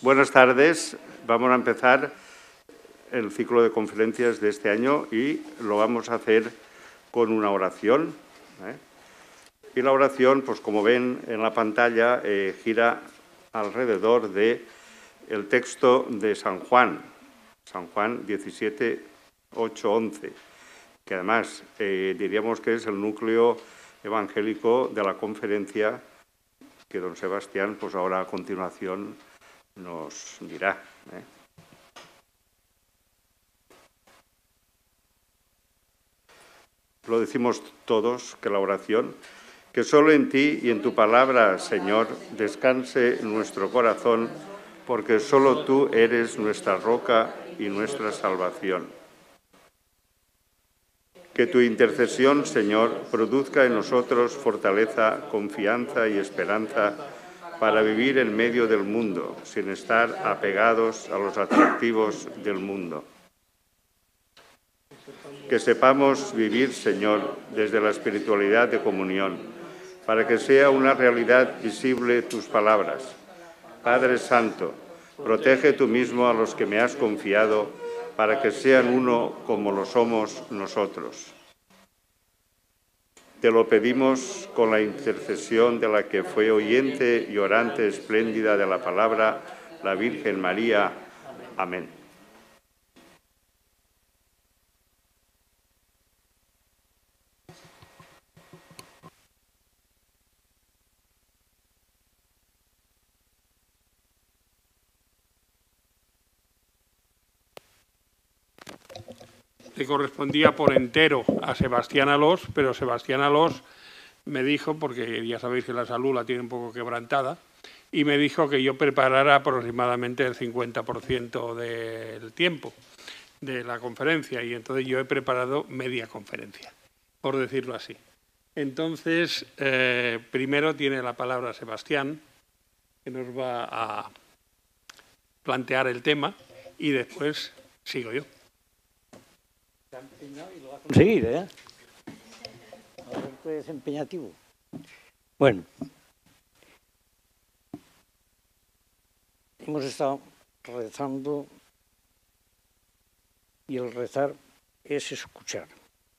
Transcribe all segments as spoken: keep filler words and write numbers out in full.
Buenas tardes. Vamos a empezar el ciclo de conferencias de este año y lo vamos a hacer con una oración. ¿eh? Y la oración, pues como ven en la pantalla, eh, gira alrededor de el texto de San Juan, San Juan diecisiete, ocho, once, que además eh, diríamos que es el núcleo evangélico de la conferencia que don Sebastián, pues ahora a continuación, nos dirá. ¿eh? Lo decimos todos, que la oración, que solo en ti y en tu palabra, Señor, descanse nuestro corazón, porque solo tú eres nuestra roca y nuestra salvación. Que tu intercesión, Señor, produzca en nosotros fortaleza, confianza y esperanza para vivir en medio del mundo, sin estar apegados a los atractivos del mundo. Que sepamos vivir, Señor, desde la espiritualidad de comunión, para que sea una realidad visible tus palabras. Padre Santo, protege tú mismo a los que me has confiado, para que sean uno como lo somos nosotros. Te lo pedimos con la intercesión de la que fue oyente y orante espléndida de la palabra, la Virgen María. Amén. Le correspondía por entero a Sebastián Alós, pero Sebastián Alós me dijo, porque ya sabéis que la salud la tiene un poco quebrantada, y me dijo que yo preparara aproximadamente el cincuenta por ciento del tiempo de la conferencia, y entonces yo he preparado media conferencia, por decirlo así. Entonces, eh, primero tiene la palabra Sebastián, que nos va a plantear el tema, y después sigo yo. Se ha empeñado y lo va a conseguir, ¿eh? Alberto es empeñativo. Bueno, hemos estado rezando y el rezar es escuchar.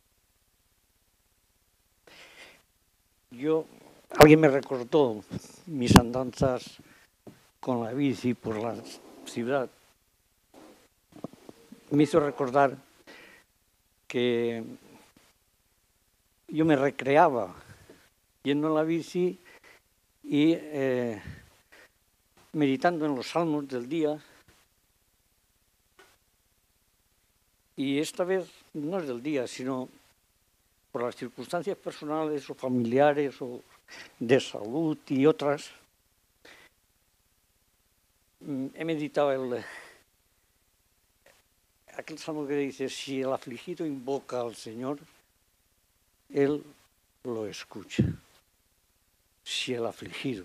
Yo, alguien me recordó mis andanzas con la bici por la ciudad. Me hizo recordar que yo me recreaba yendo en la bici y eh, meditando en los salmos del día. Y esta vez no es del día, sino por las circunstancias personales o familiares o de salud y otras. He meditado el, aquel salmo que dice, si el afligido invoca al Señor, Él lo escucha. Si el afligido.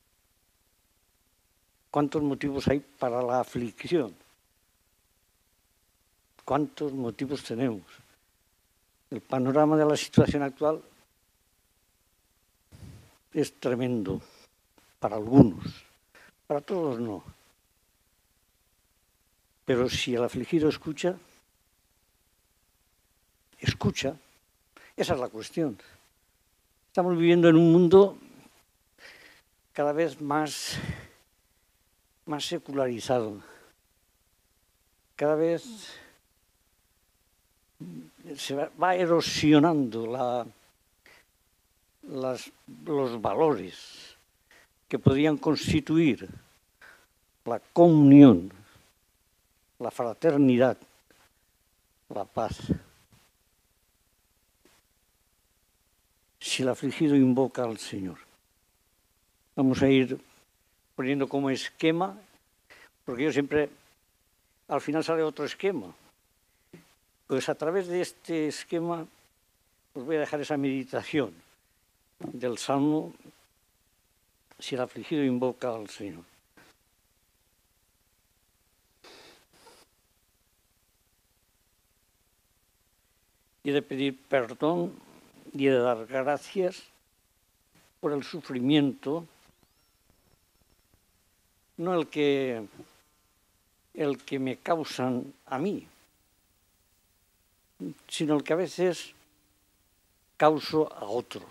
¿Cuántos motivos hay para la aflicción? ¿Cuántos motivos tenemos? El panorama de la situación actual es tremendo para algunos, para todos no. Pero si el afligido escucha, escucha, esa es la cuestión. Estamos viviendo en un mundo cada vez más, más secularizado. Cada vez se va, va erosionando la, las, los valores que podrían constituir la comunión, la fraternidad, la paz. Si el afligido invoca al Señor. Vamos a ir poniendo como esquema, porque yo siempre, al final sale otro esquema. Pues a través de este esquema os voy a dejar esa meditación del Salmo, si el afligido invoca al Señor. Y de pedir perdón y de dar gracias por el sufrimiento, no el que el que me causan a mí, sino el que a veces causo a otros.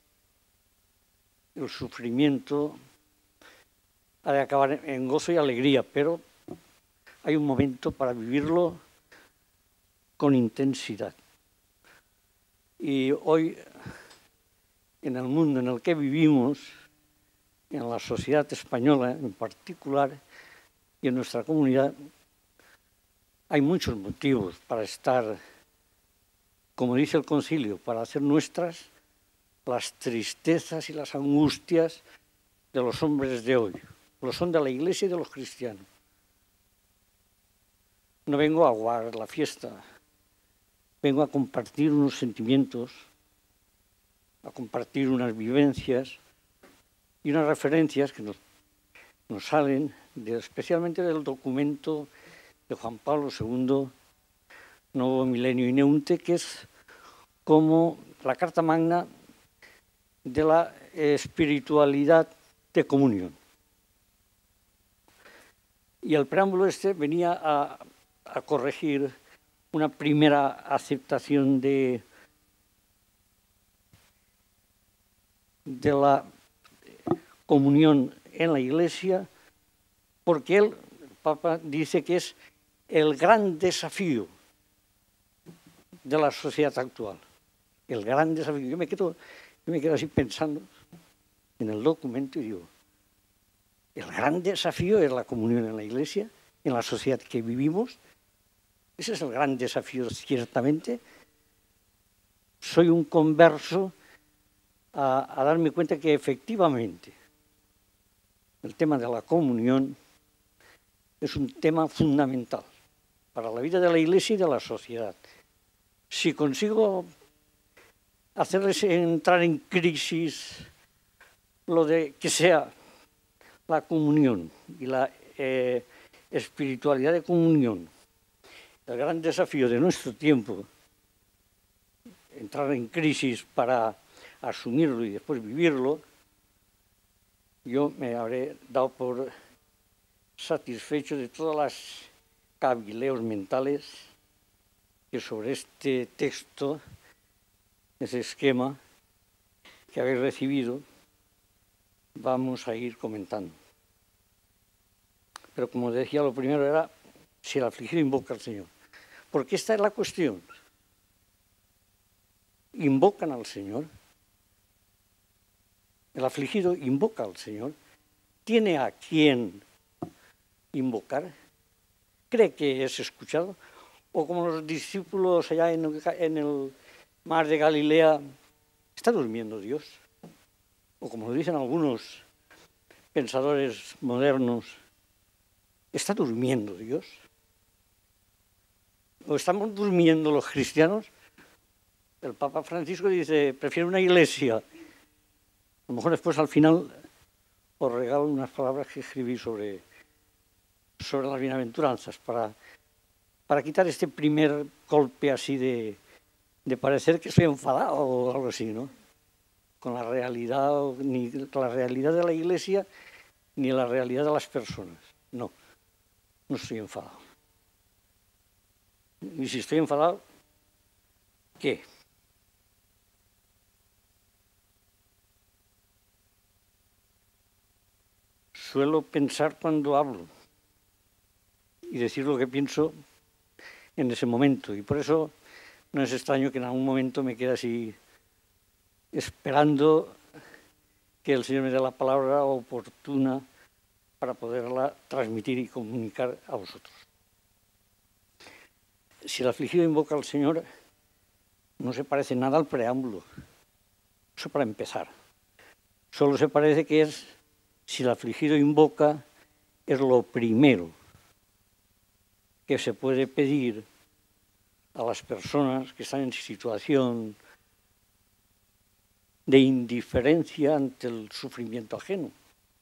El sufrimiento ha de acabar en gozo y alegría, pero hay un momento para vivirlo con intensidad. Y hoy, en el mundo en el que vivimos, en la sociedad española en particular y en nuestra comunidad, hay muchos motivos para estar, como dice el concilio, para hacer nuestras las tristezas y las angustias de los hombres de hoy. Lo son de la Iglesia y de los cristianos. No vengo a aguar la fiesta, vengo a compartir unos sentimientos, a compartir unas vivencias y unas referencias que nos, nos salen de, especialmente del documento de Juan Pablo segundo, Nuevo Milenio y Neunte, que es como la Carta Magna de la espiritualidad de comunión. Y el preámbulo este venía a, a corregir una primera aceptación de, de la comunión en la Iglesia, porque él, el Papa, dice que es el gran desafío de la sociedad actual. El gran desafío. Yo me quedo, yo me quedo así pensando en el documento y digo, el gran desafío es la comunión en la Iglesia, en la sociedad que vivimos. Ese es el gran desafío, ciertamente. Soy un converso a, a darme cuenta que efectivamente el tema de la comunión es un tema fundamental para la vida de la Iglesia y de la sociedad. Si consigo hacerles entrar en crisis lo de que sea la comunión y la eh, espiritualidad de comunión, el gran desafío de nuestro tiempo, entrar en crisis para asumirlo y después vivirlo, yo me habré dado por satisfecho de todas las cavileos mentales que sobre este texto, ese esquema que habéis recibido, vamos a ir comentando. Pero como decía, lo primero era si el afligido invoca al Señor. Porque esta es la cuestión. ¿Invocan al Señor? El afligido invoca al Señor. ¿Tiene a quién invocar? ¿Cree que es escuchado? O como los discípulos allá en el, en el mar de Galilea, ¿está durmiendo Dios? O como lo dicen algunos pensadores modernos, ¿está durmiendo Dios? ¿O estamos durmiendo los cristianos? El Papa Francisco dice, prefiero una iglesia. A lo mejor después al final os regalo unas palabras que escribí sobre, sobre las bienaventuranzas para, para quitar este primer golpe así de, de parecer que estoy enfadado o algo así, ¿no? Con la realidad, ni la realidad de la iglesia, ni la realidad de las personas. No, no estoy enfadado. Y si estoy enfadado, ¿qué? Suelo pensar cuando hablo y decir lo que pienso en ese momento. Y por eso no es extraño que en algún momento me quede así esperando que el Señor me dé la palabra oportuna para poderla transmitir y comunicar a vosotros. Si el afligido invoca al Señor, no se parece nada al preámbulo. Eso para empezar. Solo se parece que es, si el afligido invoca, es lo primero que se puede pedir a las personas que están en situación de indiferencia ante el sufrimiento ajeno.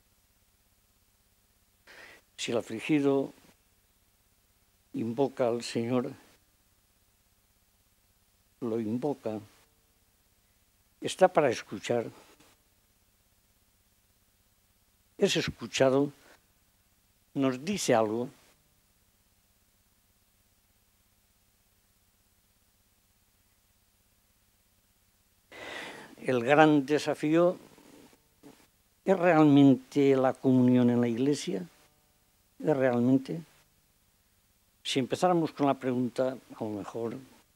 Si el afligido invoca al Señor, lo invoca, está para escuchar, es escuchado, nos dice algo, el gran desafío es realmente la comunión en la Iglesia. ¿Es realmente? Si empezáramos con la pregunta, a lo mejor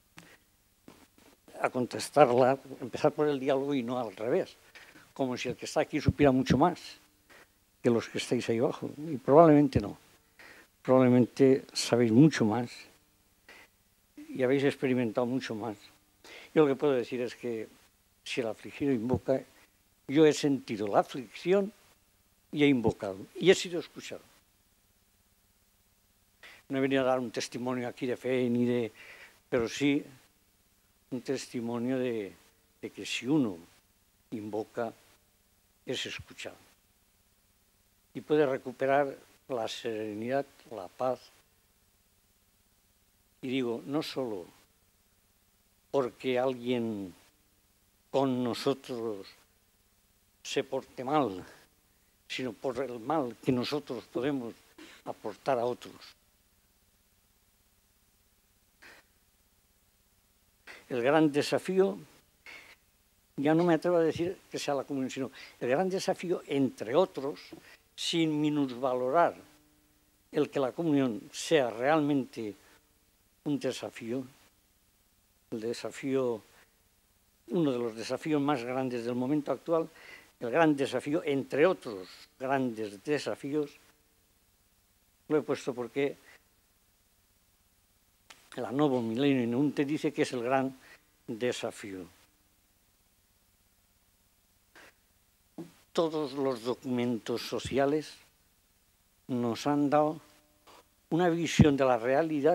a contestarla, empezar por el diálogo y no al revés, como si el que está aquí supiera mucho más que los que estáis ahí abajo. Y probablemente no. Probablemente sabéis mucho más y habéis experimentado mucho más. Yo lo que puedo decir es que si el afligido invoca, yo he sentido la aflicción y he invocado y he sido escuchado. No he venido a dar un testimonio aquí de fe ni de, pero sí un testimonio de, de que si uno invoca es escuchado y puede recuperar la serenidad, la paz. Y digo, no solo porque alguien con nosotros se porte mal, sino por el mal que nosotros podemos aportar a otros. El gran desafío, ya no me atrevo a decir que sea la comunión, sino el gran desafío, entre otros, sin minusvalorar el que la comunión sea realmente un desafío, el desafío, uno de los desafíos más grandes del momento actual, el gran desafío, entre otros grandes desafíos, lo he puesto porque la Novo Milenio in Unte dice que es el gran desafío. Todos los documentos sociales nos han dado una visión de la realidad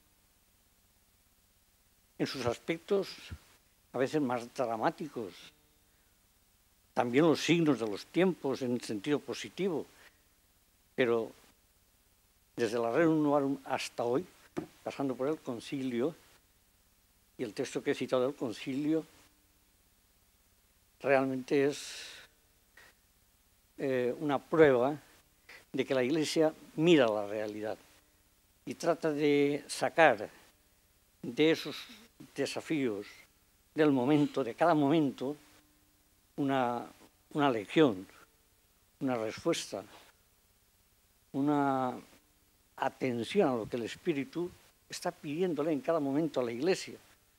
en sus aspectos a veces más dramáticos. También los signos de los tiempos en sentido positivo. Pero desde la Rerum Novarum hasta hoy, pasando por el concilio, y el texto que he citado del concilio, realmente es eh, una prueba de que la Iglesia mira la realidad y trata de sacar de esos desafíos del momento, de cada momento, una, una lección, una respuesta, una atención a lo que el Espíritu está pidiéndole en cada momento a la Iglesia.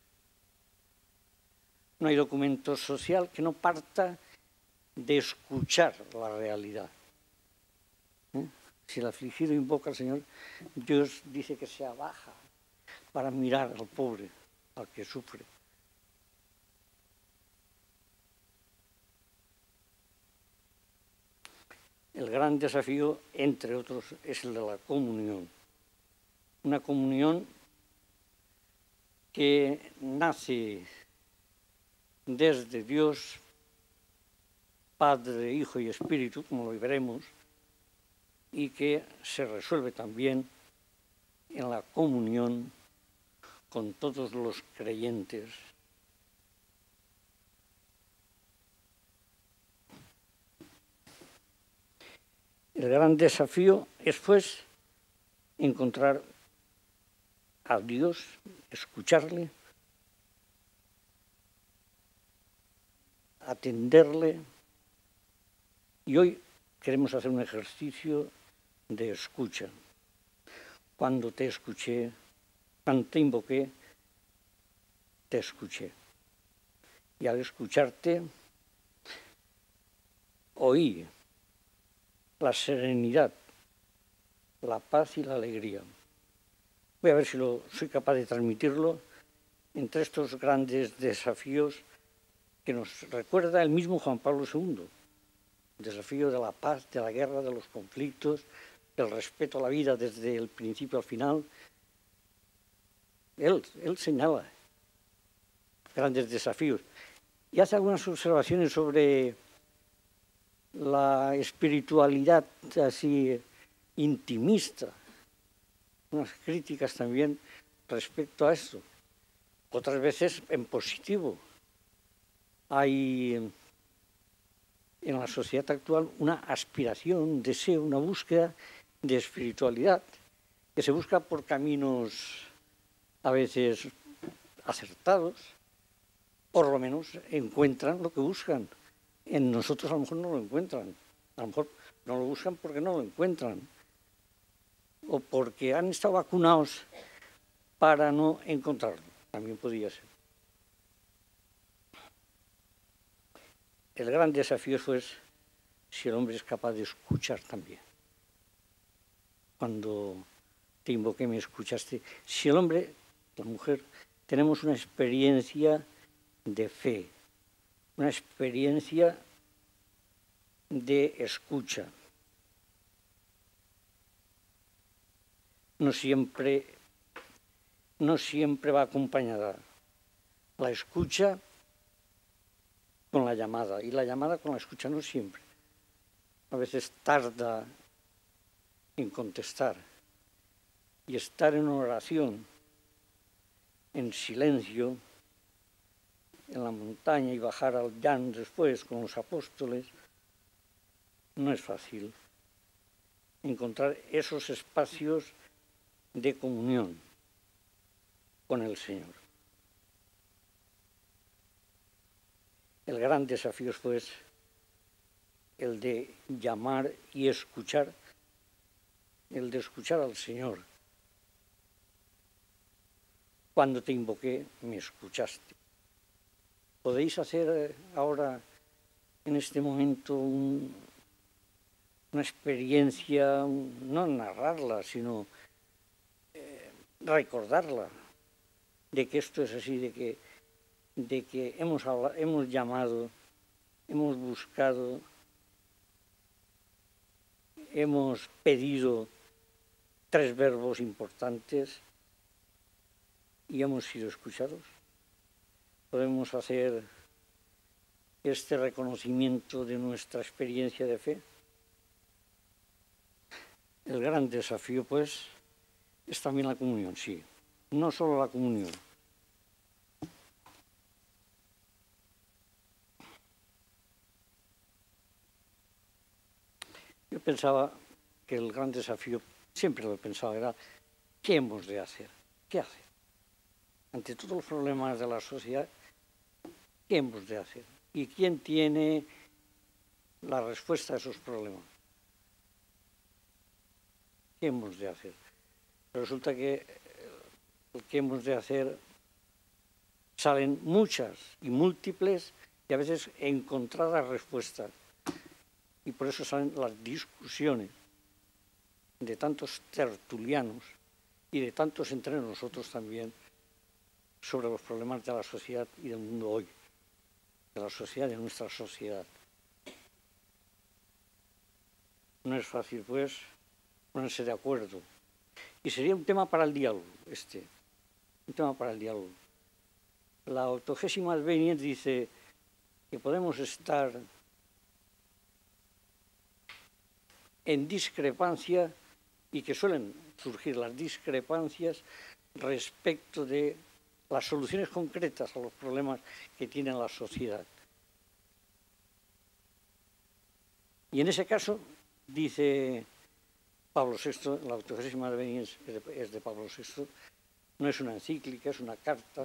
No hay documento social que no parta de escuchar la realidad. ¿Eh? Si el afligido invoca al Señor, Dios dice que se abaja para mirar al pobre, al que sufre. El gran desafío, entre otros, es el de la comunión. Una comunión que nace desde Dios, Padre, Hijo y Espíritu, como lo veremos, y que se resuelve también en la comunión con todos los creyentes. El gran desafío es, pues, encontrar a Dios, escucharle, atenderle. Y hoy queremos hacer un ejercicio de escucha. Cuando te escuché, cuando te invoqué, te escuché. Y al escucharte, oí la serenidad, la paz y la alegría. Voy a ver si lo, soy capaz de transmitirlo entre estos grandes desafíos que nos recuerda el mismo Juan Pablo segundo. El desafío de la paz, de la guerra, de los conflictos, del respeto a la vida desde el principio al final. Él, él señala grandes desafíos y hace algunas observaciones sobre la espiritualidad así intimista, unas críticas también respecto a esto. Otras veces en positivo. Hay en la sociedad actual una aspiración, un deseo, una búsqueda de espiritualidad que se busca por caminos a veces acertados, por lo menos encuentran lo que buscan. En nosotros a lo mejor no lo encuentran. A lo mejor no lo buscan porque no lo encuentran. O porque han estado vacunados para no encontrarlo. También podría ser. El gran desafío fue si el hombre es capaz de escuchar también. Cuando te invoqué me escuchaste. Si el hombre, la mujer, tenemos una experiencia de fe, una experiencia de escucha. No siempre, no siempre va acompañada la escucha con la llamada, y la llamada con la escucha no siempre. A veces tarda en contestar, y estar en una oración, en silencio, en la montaña y bajar al llano después con los apóstoles, no es fácil encontrar esos espacios de comunión con el Señor. El gran desafío es, pues, el de llamar y escuchar, el de escuchar al Señor. Cuando te invoqué, me escuchaste. Podéis hacer ahora, en este momento, un, una experiencia, no narrarla, sino eh, recordarla, de que esto es así, de que, de que hemos, hablado, hemos llamado, hemos buscado, hemos pedido tres verbos importantes y hemos sido escuchados. Podemos hacer este reconocimiento de nuestra experiencia de fe. El gran desafío, pues, es también la comunión, sí, no solo la comunión. Yo pensaba que el gran desafío, siempre lo he pensado, era ¿qué hemos de hacer? ¿Qué hacer? Ante todos los problemas de la sociedad, ¿qué hemos de hacer? ¿Y quién tiene la respuesta a esos problemas? ¿Qué hemos de hacer? Resulta que el que hemos de hacer salen muchas y múltiples y a veces encontradas respuestas. Y por eso salen las discusiones de tantos tertulianos y de tantos entre nosotros también sobre los problemas de la sociedad y del mundo hoy, de la sociedad y de nuestra sociedad. No es fácil, pues, ponerse de acuerdo. Y sería un tema para el diálogo, este, un tema para el diálogo. La octogésima Albéniz dice que podemos estar en discrepancia y que suelen surgir las discrepancias respecto de las soluciones concretas a los problemas que tiene la sociedad. Y en ese caso, dice Pablo sexto, la octogésima Albéniz es de Pablo sexto, no es una encíclica, es una carta.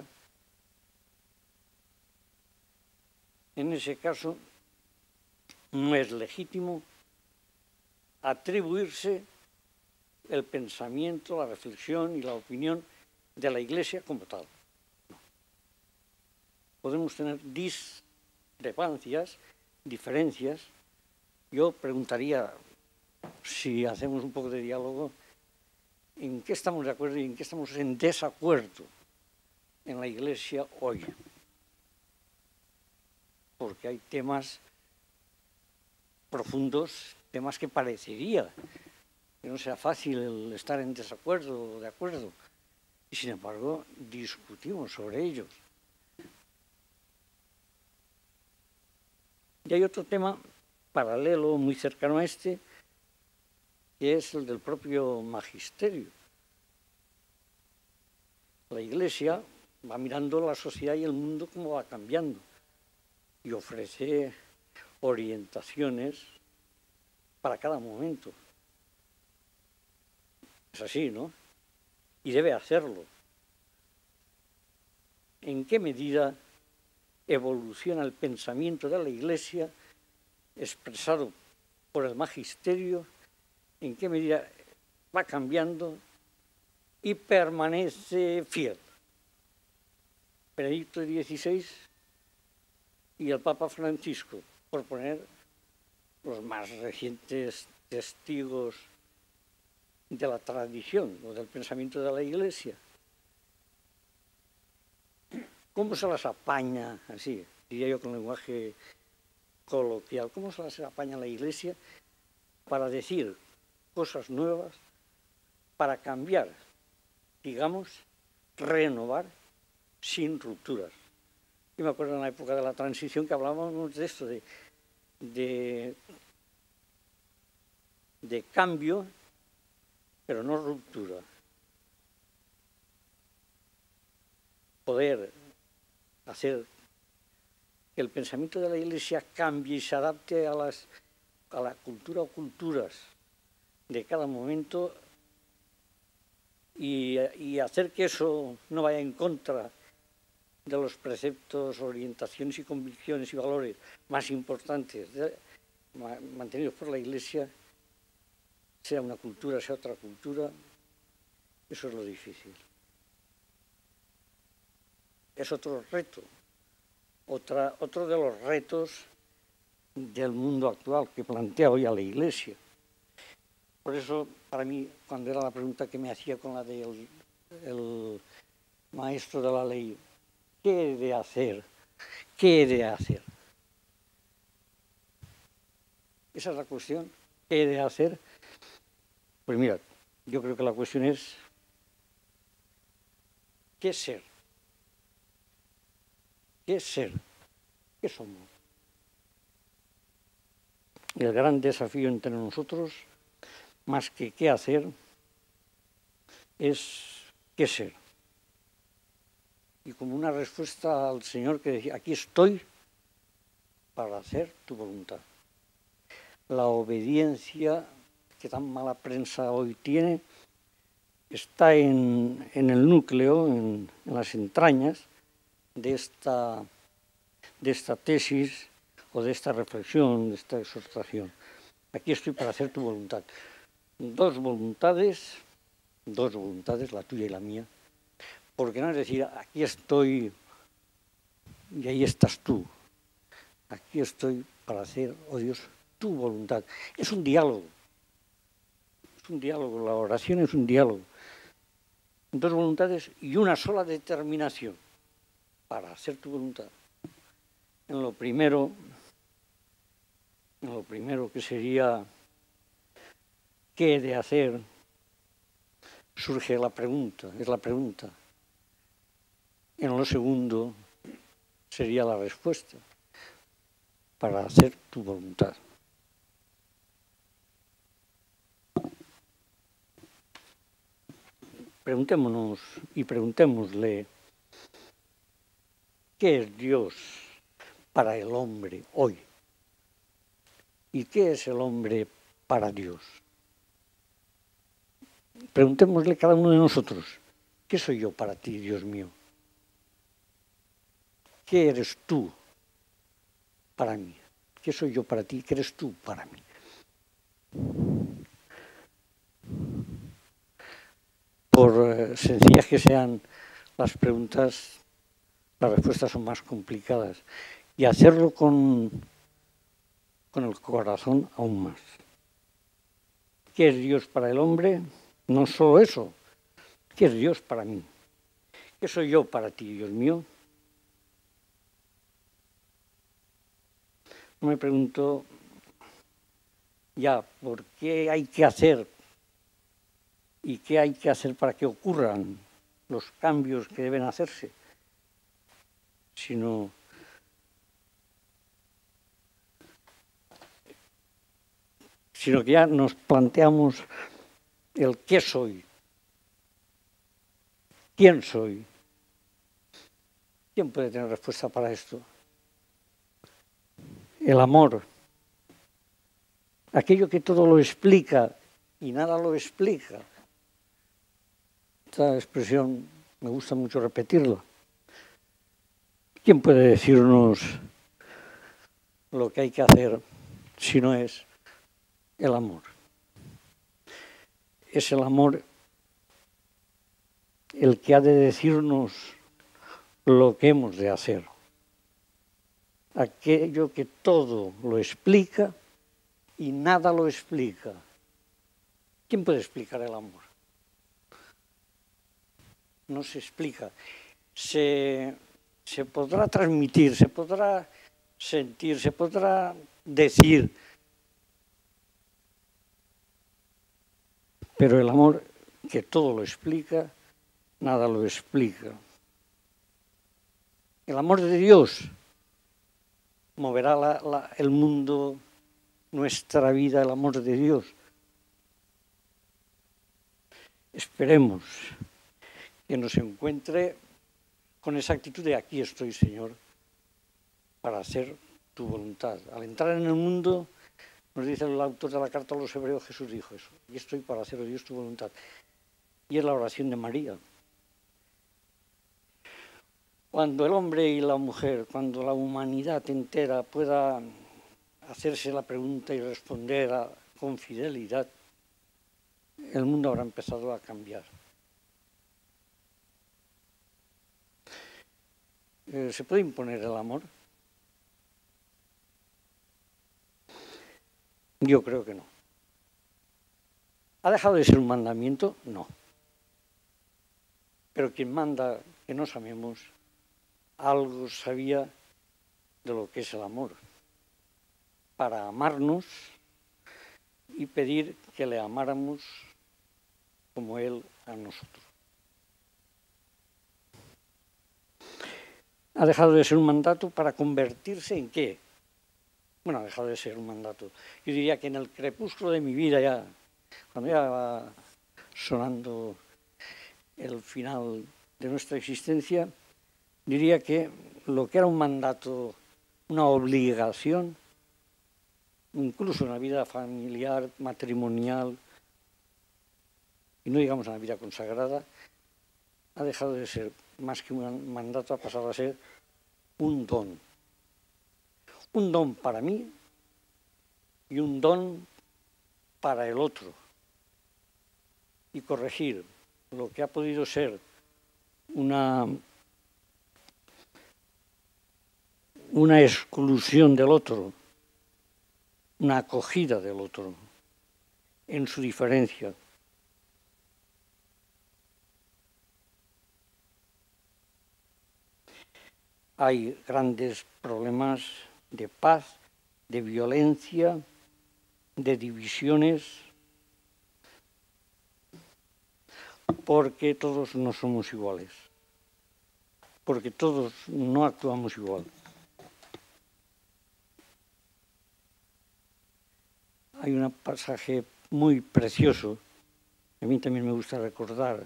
En ese caso, no es legítimo atribuirse el pensamiento, la reflexión y la opinión de la Iglesia como tal. No. Podemos tener discrepancias, diferencias. Yo preguntaría, si hacemos un poco de diálogo, ¿en qué estamos de acuerdo y en qué estamos en desacuerdo en la Iglesia hoy? Porque hay temas profundos, temas que parecería que no sea fácil el estar en desacuerdo o de acuerdo, y sin embargo discutimos sobre ellos. Y hay otro tema paralelo, muy cercano a este, que es el del propio magisterio. La Iglesia va mirando la sociedad y el mundo cómo va cambiando y ofrece orientaciones para cada momento. Es así, ¿no? Y debe hacerlo. ¿En qué medida evoluciona el pensamiento de la Iglesia expresado por el magisterio, en qué medida va cambiando y permanece fiel. Benedicto dieciséis y el Papa Francisco, por poner los más recientes testigos de la tradición o del pensamiento de la Iglesia. ¿Cómo se las apaña, así, diría yo con lenguaje coloquial, cómo se las apaña la Iglesia para decir cosas nuevas, para cambiar, digamos, renovar sin rupturas? Yo me acuerdo en la época de la transición que hablábamos de esto, de, de, de cambio, pero no ruptura. Poder hacer que el pensamiento de la Iglesia cambie y se adapte a, las, a la cultura o culturas de cada momento y, y hacer que eso no vaya en contra de los preceptos, orientaciones y convicciones y valores más importantes de, mantenidos por la Iglesia, sea una cultura, sea otra cultura, eso es lo difícil. Es otro reto, otra, otro de los retos del mundo actual que plantea hoy a la Iglesia. Por eso, para mí, cuando era la pregunta que me hacía con la del el maestro de la ley, ¿qué he de hacer? ¿Qué he de hacer? Esa es la cuestión. ¿Qué he de hacer? Pues mira, yo creo que la cuestión es ¿qué ser? ¿Qué ser? ¿Qué somos? El gran desafío entre nosotros, más que qué hacer, es qué ser. Y como una respuesta al Señor que decía, aquí estoy para hacer tu voluntad. La obediencia que tan mala prensa hoy tiene está en, en el núcleo, en, en las entrañas de esta, de esta tesis o de esta reflexión, de esta exhortación. Aquí estoy para hacer tu voluntad. Dos voluntades, dos voluntades, la tuya y la mía, porque no es decir, aquí estoy y ahí estás tú. Aquí estoy para hacer, oh Dios, tu voluntad. Es un diálogo. Es un diálogo. La oración es un diálogo. Dos voluntades y una sola determinación para hacer tu voluntad. En lo primero, en lo primero que sería ¿qué he de hacer? Surge la pregunta, es la pregunta. En lo segundo sería la respuesta, para hacer tu voluntad. Preguntémonos y preguntémosle, ¿qué es Dios para el hombre hoy? ¿Y qué es el hombre para Dios? Preguntémosle cada uno de nosotros, ¿qué soy yo para ti, Dios mío? ¿Qué eres tú para mí? ¿Qué soy yo para ti? ¿Qué eres tú para mí? Por eh, sencillas que sean las preguntas, las respuestas son más complicadas. Y hacerlo con, con el corazón aún más. ¿Qué es Dios para el hombre? No solo eso. ¿Qué es Dios para mí? ¿Qué soy yo para ti, Dios mío? Me pregunto ya, ¿por qué hay que hacer y qué hay que hacer para que ocurran los cambios que deben hacerse? Sino sino que ya nos planteamos el qué soy, quién soy. ¿Quién puede tener respuesta para esto? El amor, aquello que todo lo explica y nada lo explica. Esta expresión me gusta mucho repetirla. ¿Quién puede decirnos lo que hay que hacer si no es el amor? Es el amor el que ha de decirnos lo que hemos de hacer. Aquello que todo lo explica y nada lo explica. ¿Quién puede explicar el amor? No se explica. Se, se podrá transmitir, se podrá sentir, se podrá decir. Pero el amor que todo lo explica, nada lo explica. El amor de Dios moverá la, la, el mundo, nuestra vida, el amor de Dios. Esperemos que nos encuentre con esa actitud de aquí estoy, Señor, para hacer tu voluntad. Al entrar en el mundo, nos dice el autor de la carta a los hebreos, Jesús dijo eso, y estoy para hacer, Dios, tu voluntad. Y es la oración de María. Cuando el hombre y la mujer, cuando la humanidad entera pueda hacerse la pregunta y responder a, con fidelidad, el mundo habrá empezado a cambiar. Eh, ¿Se puede imponer el amor? Yo creo que no. ¿Ha dejado de ser un mandamiento? No. Pero quien manda que nos amemos, algo sabía de lo que es el amor, para amarnos y pedir que le amáramos como Él a nosotros. Ha dejado de ser un mandato para convertirse en ¿qué? Bueno, ha dejado de ser un mandato. Yo diría que en el crepúsculo de mi vida, ya cuando ya va sonando el final de nuestra existencia, diría que lo que era un mandato, una obligación, incluso en la vida familiar, matrimonial, y no digamos en la vida consagrada, ha dejado de ser más que un mandato, ha pasado a ser un don. Un don para mí y un don para el otro. Y corregir lo que ha podido ser una, una exclusión del otro, una acogida del otro en su diferencia. Hay grandes problemas de paz, de violencia, de divisiones, porque todos no somos iguales, porque todos no actuamos igual. Hay un pasaje muy precioso, que a mí también me gusta recordar,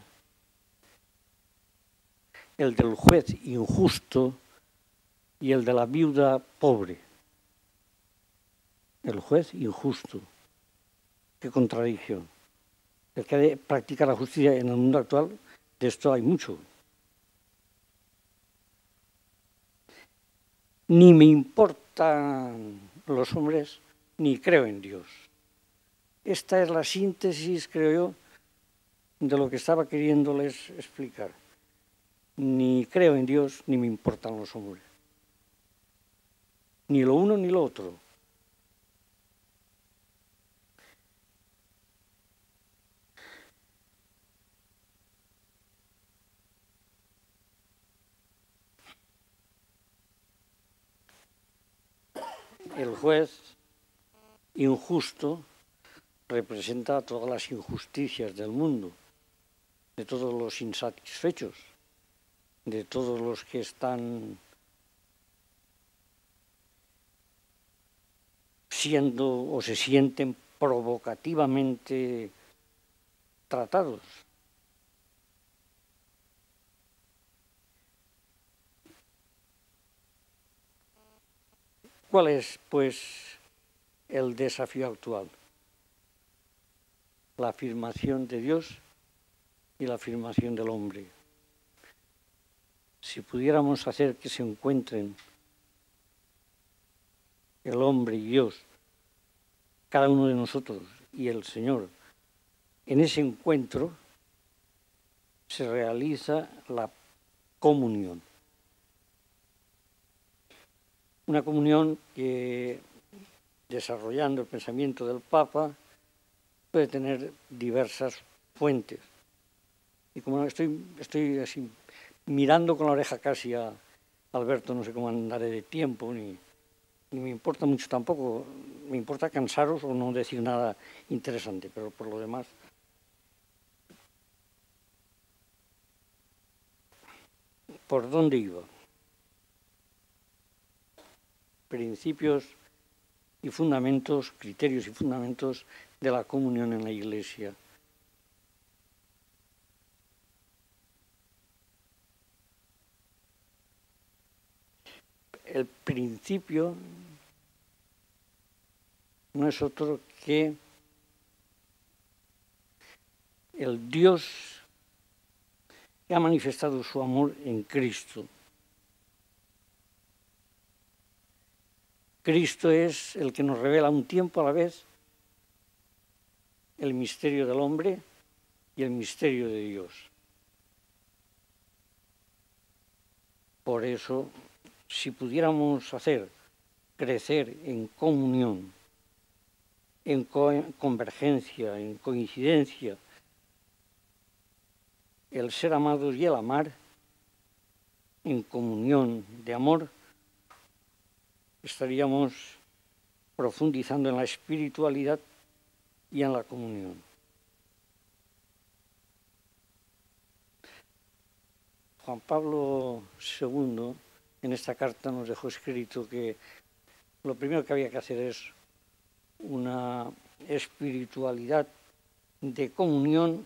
el del juez injusto y el de la viuda pobre. El juez injusto. Qué contradicción. El que practica la justicia en el mundo actual, de esto hay mucho. Ni me importan los hombres, ni creo en Dios. Esta es la síntesis, creo yo, de lo que estaba queriéndoles explicar. Ni creo en Dios, ni me importan los hombres. Ni lo uno ni lo otro. El juez injusto representa todas las injusticias del mundo, de todos los insatisfechos, de todos los que están siendo o se sienten provocativamente tratados. ¿Cuál es, pues, el desafío actual? La afirmación de Dios y la afirmación del hombre. si pudiéramos hacer que se encuentren el hombre y Dios, cada uno de nosotros y el Señor, en ese encuentro se realiza la comunión. Una comunión que, desarrollando el pensamiento del Papa, puede tener diversas fuentes. Y como estoy, estoy así mirando con la oreja casi a Alberto, no sé cómo andaré de tiempo, ni, ni me importa mucho tampoco, me importa cansaros o no decir nada interesante, pero por lo demás. ¿Por dónde iba? Principios y fundamentos, criterios y fundamentos de la comunión en la Iglesia. El principio no es otro que el Dios que ha manifestado su amor en Cristo. Cristo es el que nos revela a un tiempo a la vez el misterio del hombre y el misterio de Dios. Por eso, si pudiéramos hacer crecer en comunión, en co convergencia, en coincidencia, el ser amados y el amar, en comunión de amor, estaríamos profundizando en la espiritualidad y en la comunión. Juan Pablo segundo en esta carta nos dejó escrito que lo primero que había que hacer es una espiritualidad de comunión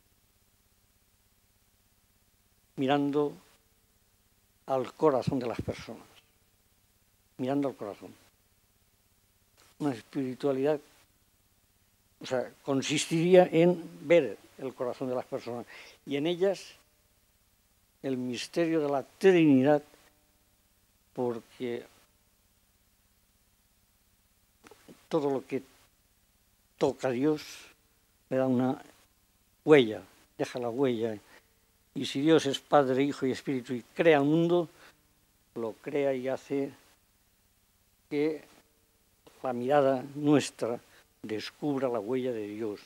mirando al corazón de las personas, mirando al corazón. Una espiritualidad, o sea, consistiría en ver el corazón de las personas y en ellas el misterio de la Trinidad, porque todo lo que toca a Dios le da una huella, deja la huella. Y si Dios es Padre, Hijo y Espíritu y crea el mundo, lo crea y hace que la mirada nuestra descubra la huella de Dios.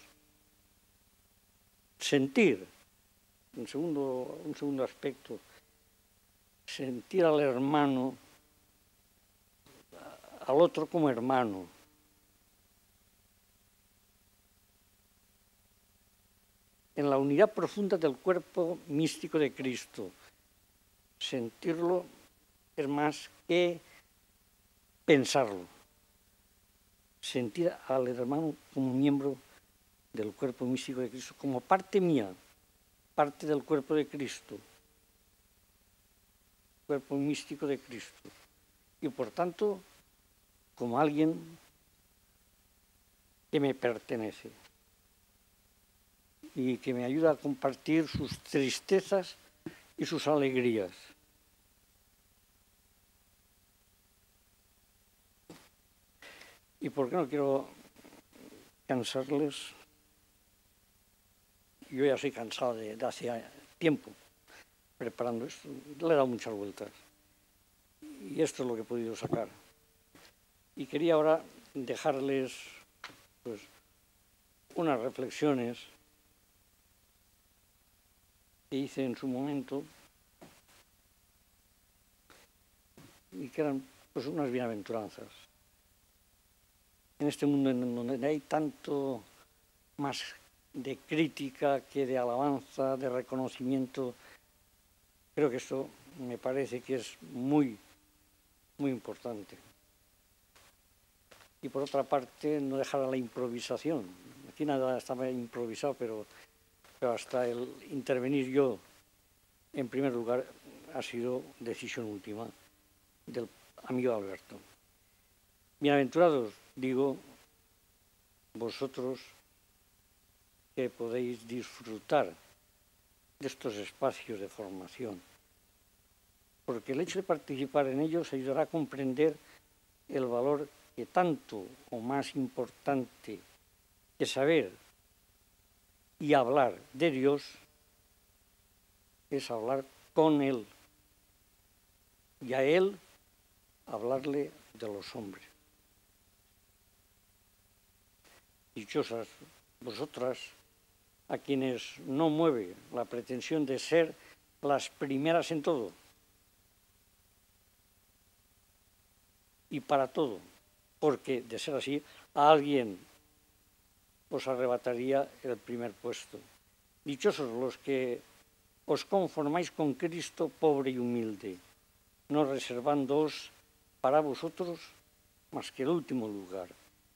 Sentir, un segundo, un segundo aspecto, sentir al hermano, al otro como hermano. En la unidad profunda del cuerpo místico de Cristo. Sentirlo es más que pensarlo. Sentir al hermano como miembro del cuerpo místico de Cristo, como parte mía, parte del cuerpo de Cristo, cuerpo místico de Cristo. Y por tanto, como alguien que me pertenece y que me ayuda a compartir sus tristezas y sus alegrías. Y por qué no quiero cansarles, yo ya soy cansado de, de hace tiempo preparando esto, le he dado muchas vueltas y esto es lo que he podido sacar. Y quería ahora dejarles pues unas reflexiones que hice en su momento y que eran pues unas bienaventuranzas. En este mundo en donde hay tanto más de crítica que de alabanza, de reconocimiento, creo que esto me parece que es muy, muy importante. Y por otra parte, no dejar a la improvisación. Aquí nada estaba improvisado, pero, pero hasta el intervenir yo, en primer lugar, ha sido decisión última del amigo Alberto. Bienaventurados, digo, vosotros que podéis disfrutar de estos espacios de formación, porque el hecho de participar en ellos ayudará a comprender el valor que tanto o más importante que saber y hablar de Dios es hablar con Él y a Él hablarle de los hombres. Dichosas vosotras, a quienes no mueve la pretensión de ser las primeras en todo y para todo, porque de ser así, a alguien os arrebataría el primer puesto. Dichosos los que os conformáis con Cristo pobre y humilde, no reservándoos para vosotros más que el último lugar.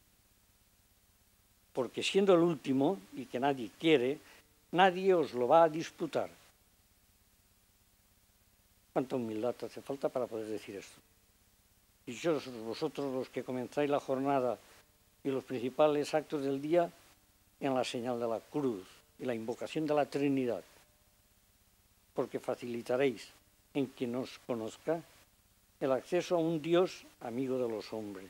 Porque siendo el último, y que nadie quiere, nadie os lo va a disputar. ¿Cuánta humildad hace falta para poder decir esto? Dichosos vosotros los que comenzáis la jornada y los principales actos del día en la señal de la cruz y la invocación de la Trinidad, porque facilitaréis en quien os conozca el acceso a un Dios amigo de los hombres.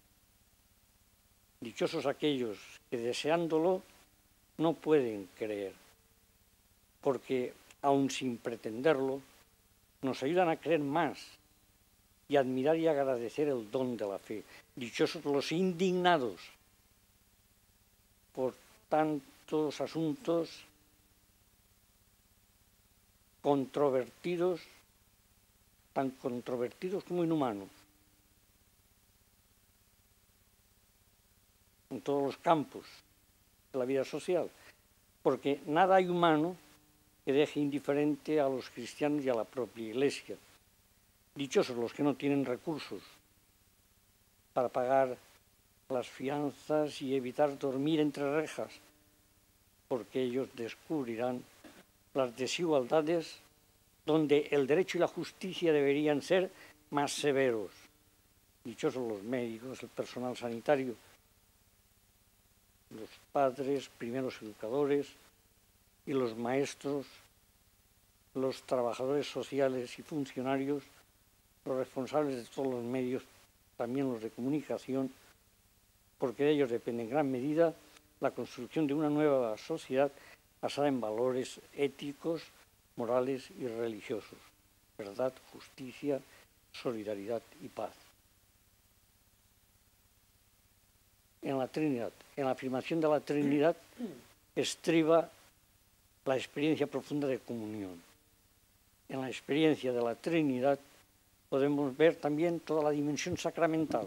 Dichosos aquellos que deseándolo no pueden creer, porque aun sin pretenderlo, nos ayudan a creer más y admirar y agradecer el don de la fe. Dichosos los indignados por tantos asuntos controvertidos, tan controvertidos como inhumanos, en todos los campos de la vida social, porque nada hay humano que deje indiferente a los cristianos y a la propia Iglesia. Dichosos los que no tienen recursos para pagar las fianzas y evitar dormir entre rejas, porque ellos descubrirán las desigualdades donde el derecho y la justicia deberían ser más severos. Dichosos los médicos, el personal sanitario, los padres, primeros educadores y los maestros, los trabajadores sociales y funcionarios, los responsables de todos los medios, también los de comunicación, porque de ellos depende en gran medida la construcción de una nueva sociedad basada en valores éticos, morales y religiosos, verdad, justicia, solidaridad y paz. En la Trinidad, en la afirmación de la Trinidad, estriba la experiencia profunda de comunión. En la experiencia de la Trinidad podemos ver también toda la dimensión sacramental,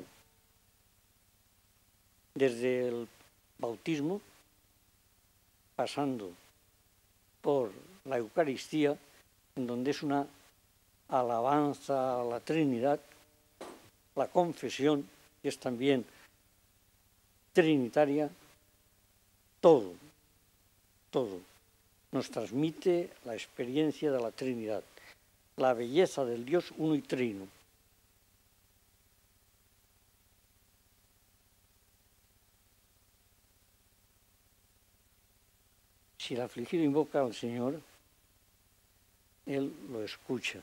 desde el bautismo, pasando por la Eucaristía, en donde es una alabanza a la Trinidad, la confesión, que es también trinitaria, todo, todo nos transmite la experiencia de la Trinidad, la belleza del Dios uno y trino. Si el afligido invoca al Señor, Él lo escucha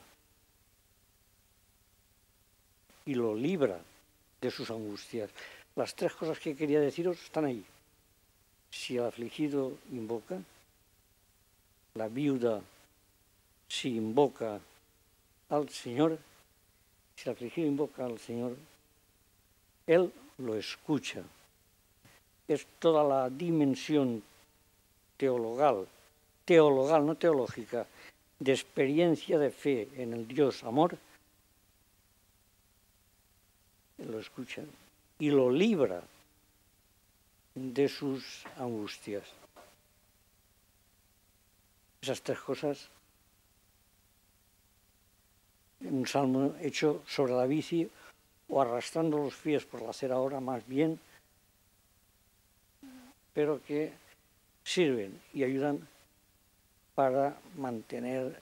y lo libra de sus angustias. Las tres cosas que quería deciros están ahí. Si el afligido invoca, la viuda si invoca al Señor, si el afligido invoca al Señor, Él lo escucha. Es toda la dimensión teologal, teologal, no teológica, de experiencia de fe en el Dios amor, Él lo escucha y lo libra de sus angustias. Esas tres cosas, un salmo hecho sobre la bici o arrastrando los pies por la acera ahora más bien, pero que sirven y ayudan para mantener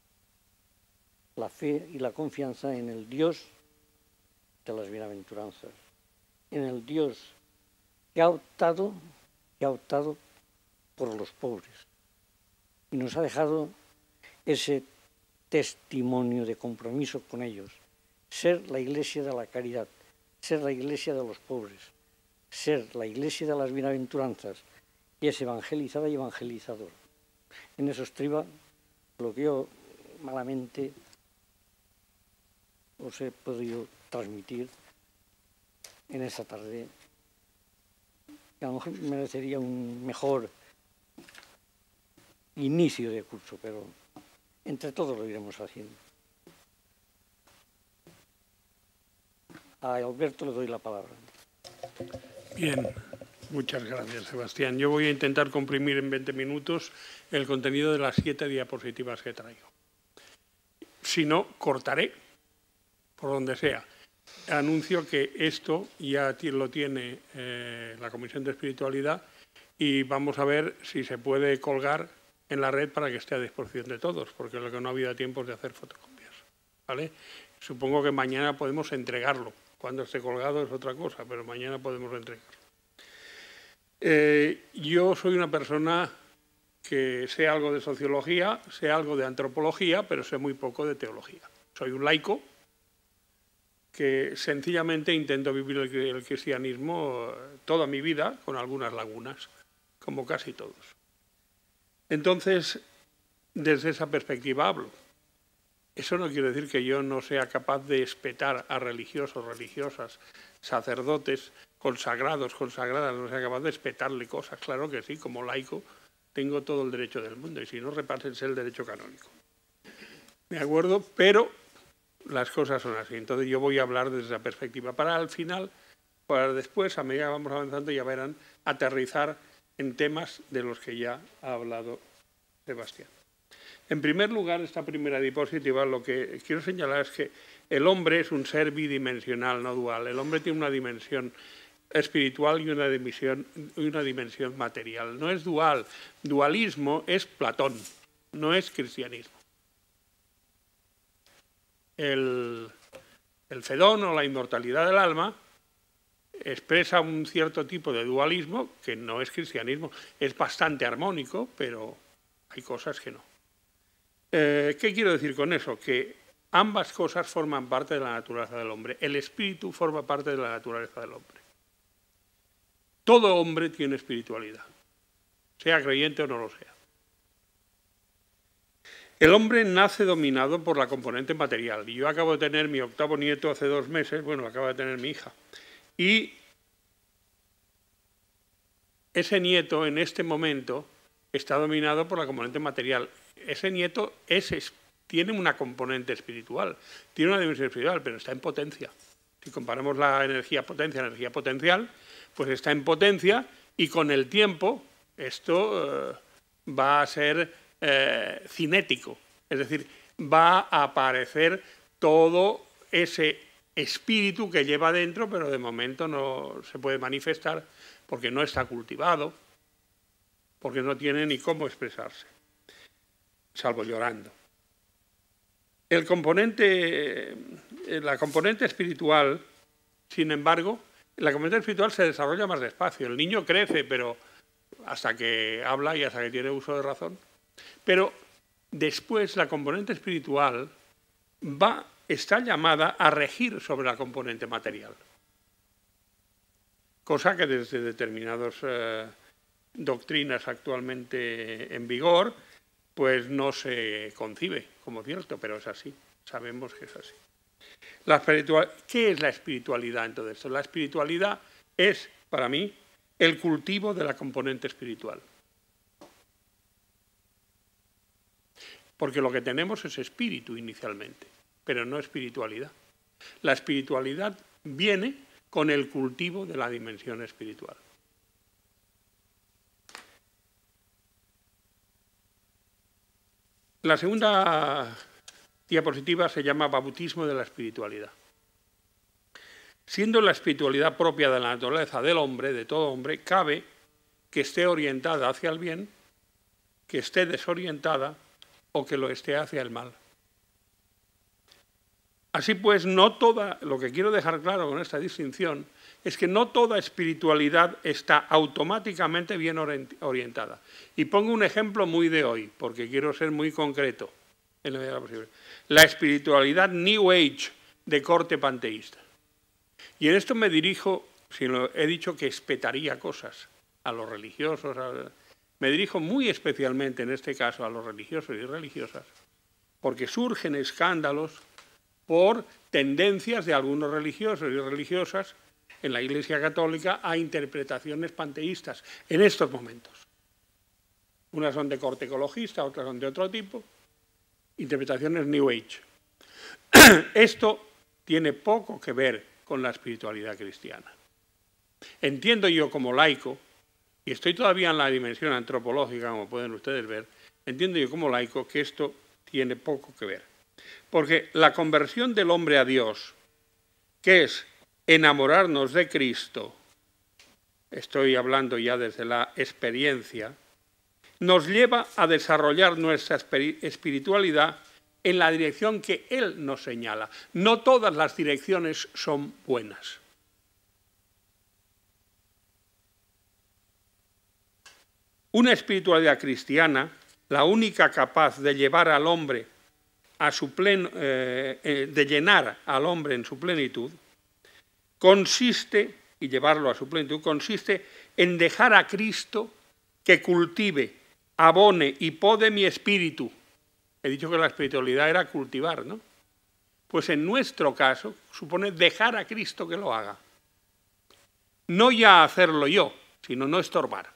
la fe y la confianza en el Dios de las bienaventuranzas, en el Dios que ha optado, que ha optado por los pobres y nos ha dejado ese testimonio de compromiso con ellos, ser la iglesia de la caridad, ser la iglesia de los pobres, ser la iglesia de las bienaventuranzas, y es evangelizada y evangelizadora. En eso estriba lo que yo malamente os he podido transmitir en esta tarde, que a lo mejor merecería un mejor inicio de curso, pero entre todos lo iremos haciendo. A Alberto le doy la palabra. Bien, muchas gracias, Sebastián. Yo voy a intentar comprimir en veinte minutos el contenido de las siete diapositivas que traigo. Si no, cortaré por donde sea. Anuncio que esto ya lo tiene eh, la Comisión de Espiritualidad y vamos a ver si se puede colgar en la red para que esté a disposición de todos, porque lo que no ha habido tiempo es de hacer fotocopias, ¿vale? Supongo que mañana podemos entregarlo. Cuando esté colgado es otra cosa, pero mañana podemos entregarlo. Eh, yo soy una persona que sé algo de sociología, sé algo de antropología, pero sé muy poco de teología. Soy un laico que sencillamente intento vivir el, el cristianismo toda mi vida con algunas lagunas, como casi todos. Entonces, desde esa perspectiva hablo. Eso no quiere decir que yo no sea capaz de espetar a religiosos, religiosas, sacerdotes, consagrados, consagradas, no sea capaz de espetarle cosas. Claro que sí, como laico tengo todo el derecho del mundo y si no, repásense el derecho canónico. ¿De acuerdo? Pero las cosas son así. Entonces yo voy a hablar desde esa perspectiva. Para al final, para después, a medida que vamos avanzando, ya verán aterrizar en temas de los que ya ha hablado Sebastián. En primer lugar, esta primera diapositiva, lo que quiero señalar es que el hombre es un ser bidimensional, no dual. El hombre tiene una dimensión espiritual y una dimensión, y una dimensión material. No es dual. Dualismo es Platón, no es cristianismo. El, el Fedón o la inmortalidad del alma expresa un cierto tipo de dualismo que no es cristianismo. Es bastante armónico, pero hay cosas que no. Eh, ¿Qué quiero decir con eso? Que ambas cosas forman parte de la naturaleza del hombre. El espíritu forma parte de la naturaleza del hombre. Todo hombre tiene espiritualidad, sea creyente o no lo sea. El hombre nace dominado por la componente material. Y yo acabo de tener mi octavo nieto hace dos meses, bueno, acaba de tener mi hija. Y ese nieto en este momento está dominado por la componente material. Ese nieto es, tiene una componente espiritual, tiene una dimensión espiritual, pero está en potencia. Si comparamos la energía potencia, energía potencial, pues está en potencia y con el tiempo esto eh, va a ser eh, cinético, es decir, va a aparecer todo ese espíritu que lleva dentro, pero de momento no se puede manifestar porque no está cultivado, porque no tiene ni cómo expresarse, salvo llorando. El componente, la componente espiritual, sin embargo, la componente espiritual se desarrolla más despacio. El niño crece, pero hasta que habla y hasta que tiene uso de razón. Pero después la componente espiritual va, está llamada a regir sobre la componente material. Cosa que desde determinadas eh, doctrinas actualmente en vigor, pues no se concibe como cierto, pero es así. Sabemos que es así. La espiritual, ¿qué es la espiritualidad en todo esto? La espiritualidad es, para mí, el cultivo de la componente espiritual. Porque lo que tenemos es espíritu inicialmente, pero no espiritualidad. La espiritualidad viene con el cultivo de la dimensión espiritual. La segunda diapositiva se llama bautismo de la espiritualidad. Siendo la espiritualidad propia de la naturaleza del hombre, de todo hombre, cabe que esté orientada hacia el bien, que esté desorientada o que lo esté hacia el mal. Así pues, no toda, lo que quiero dejar claro con esta distinción es que no toda espiritualidad está automáticamente bien orientada. Y pongo un ejemplo muy de hoy, porque quiero ser muy concreto. en la medida de lo posible. La espiritualidad New Age de corte panteísta. Y en esto me dirijo, si lo he dicho que espetaría cosas a los religiosos, a, me dirijo muy especialmente en este caso a los religiosos y religiosas, porque surgen escándalos por tendencias de algunos religiosos y religiosas en la Iglesia Católica a interpretaciones panteístas en estos momentos. Unas son de corte ecologista, otras son de otro tipo, interpretaciones New Age. Esto tiene poco que ver con la espiritualidad cristiana. Entiendo yo como laico, y estoy todavía en la dimensión antropológica, como pueden ustedes ver, entiendo yo como laico que esto tiene poco que ver. Porque la conversión del hombre a Dios, que es enamorarnos de Cristo, estoy hablando ya desde la experiencia, nos lleva a desarrollar nuestra espiritualidad en la dirección que Él nos señala. No todas las direcciones son buenas. Una espiritualidad cristiana, la única capaz de llevar al hombre a su pleno, eh, eh, de llenar al hombre en su plenitud, consiste, y llevarlo a su plenitud, consiste en dejar a Cristo que cultive, abone y pode mi espíritu. He dicho que la espiritualidad era cultivar, ¿no? Pues en nuestro caso supone dejar a Cristo que lo haga. No ya hacerlo yo, sino no estorbar.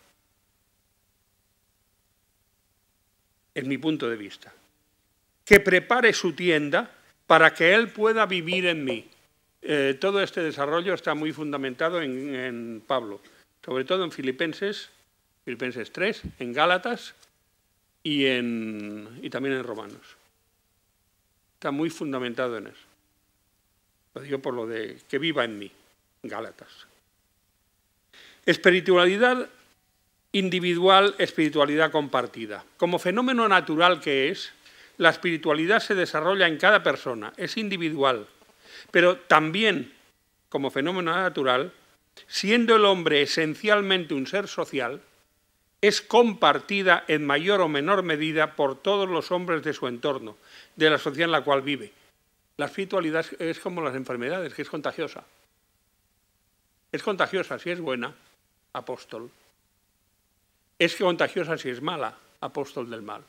Es mi punto de vista. Que prepare su tienda para que Él pueda vivir en mí. Eh, todo este desarrollo está muy fundamentado en, en Pablo, sobre todo en Filipenses, Filipenses tres, en Gálatas y, en, y también en Romanos. Está muy fundamentado en eso. Lo digo por lo de que viva en mí, Gálatas. Espiritualidad individual, espiritualidad compartida. Como fenómeno natural que es, la espiritualidad se desarrolla en cada persona, es individual, pero también, como fenómeno natural, siendo el hombre esencialmente un ser social, es compartida en mayor o menor medida por todos los hombres de su entorno, de la sociedad en la cual vive. La espiritualidad es como las enfermedades, que es contagiosa. Es contagiosa si es buena, apóstol. Es contagiosa si es mala, apóstol del mal.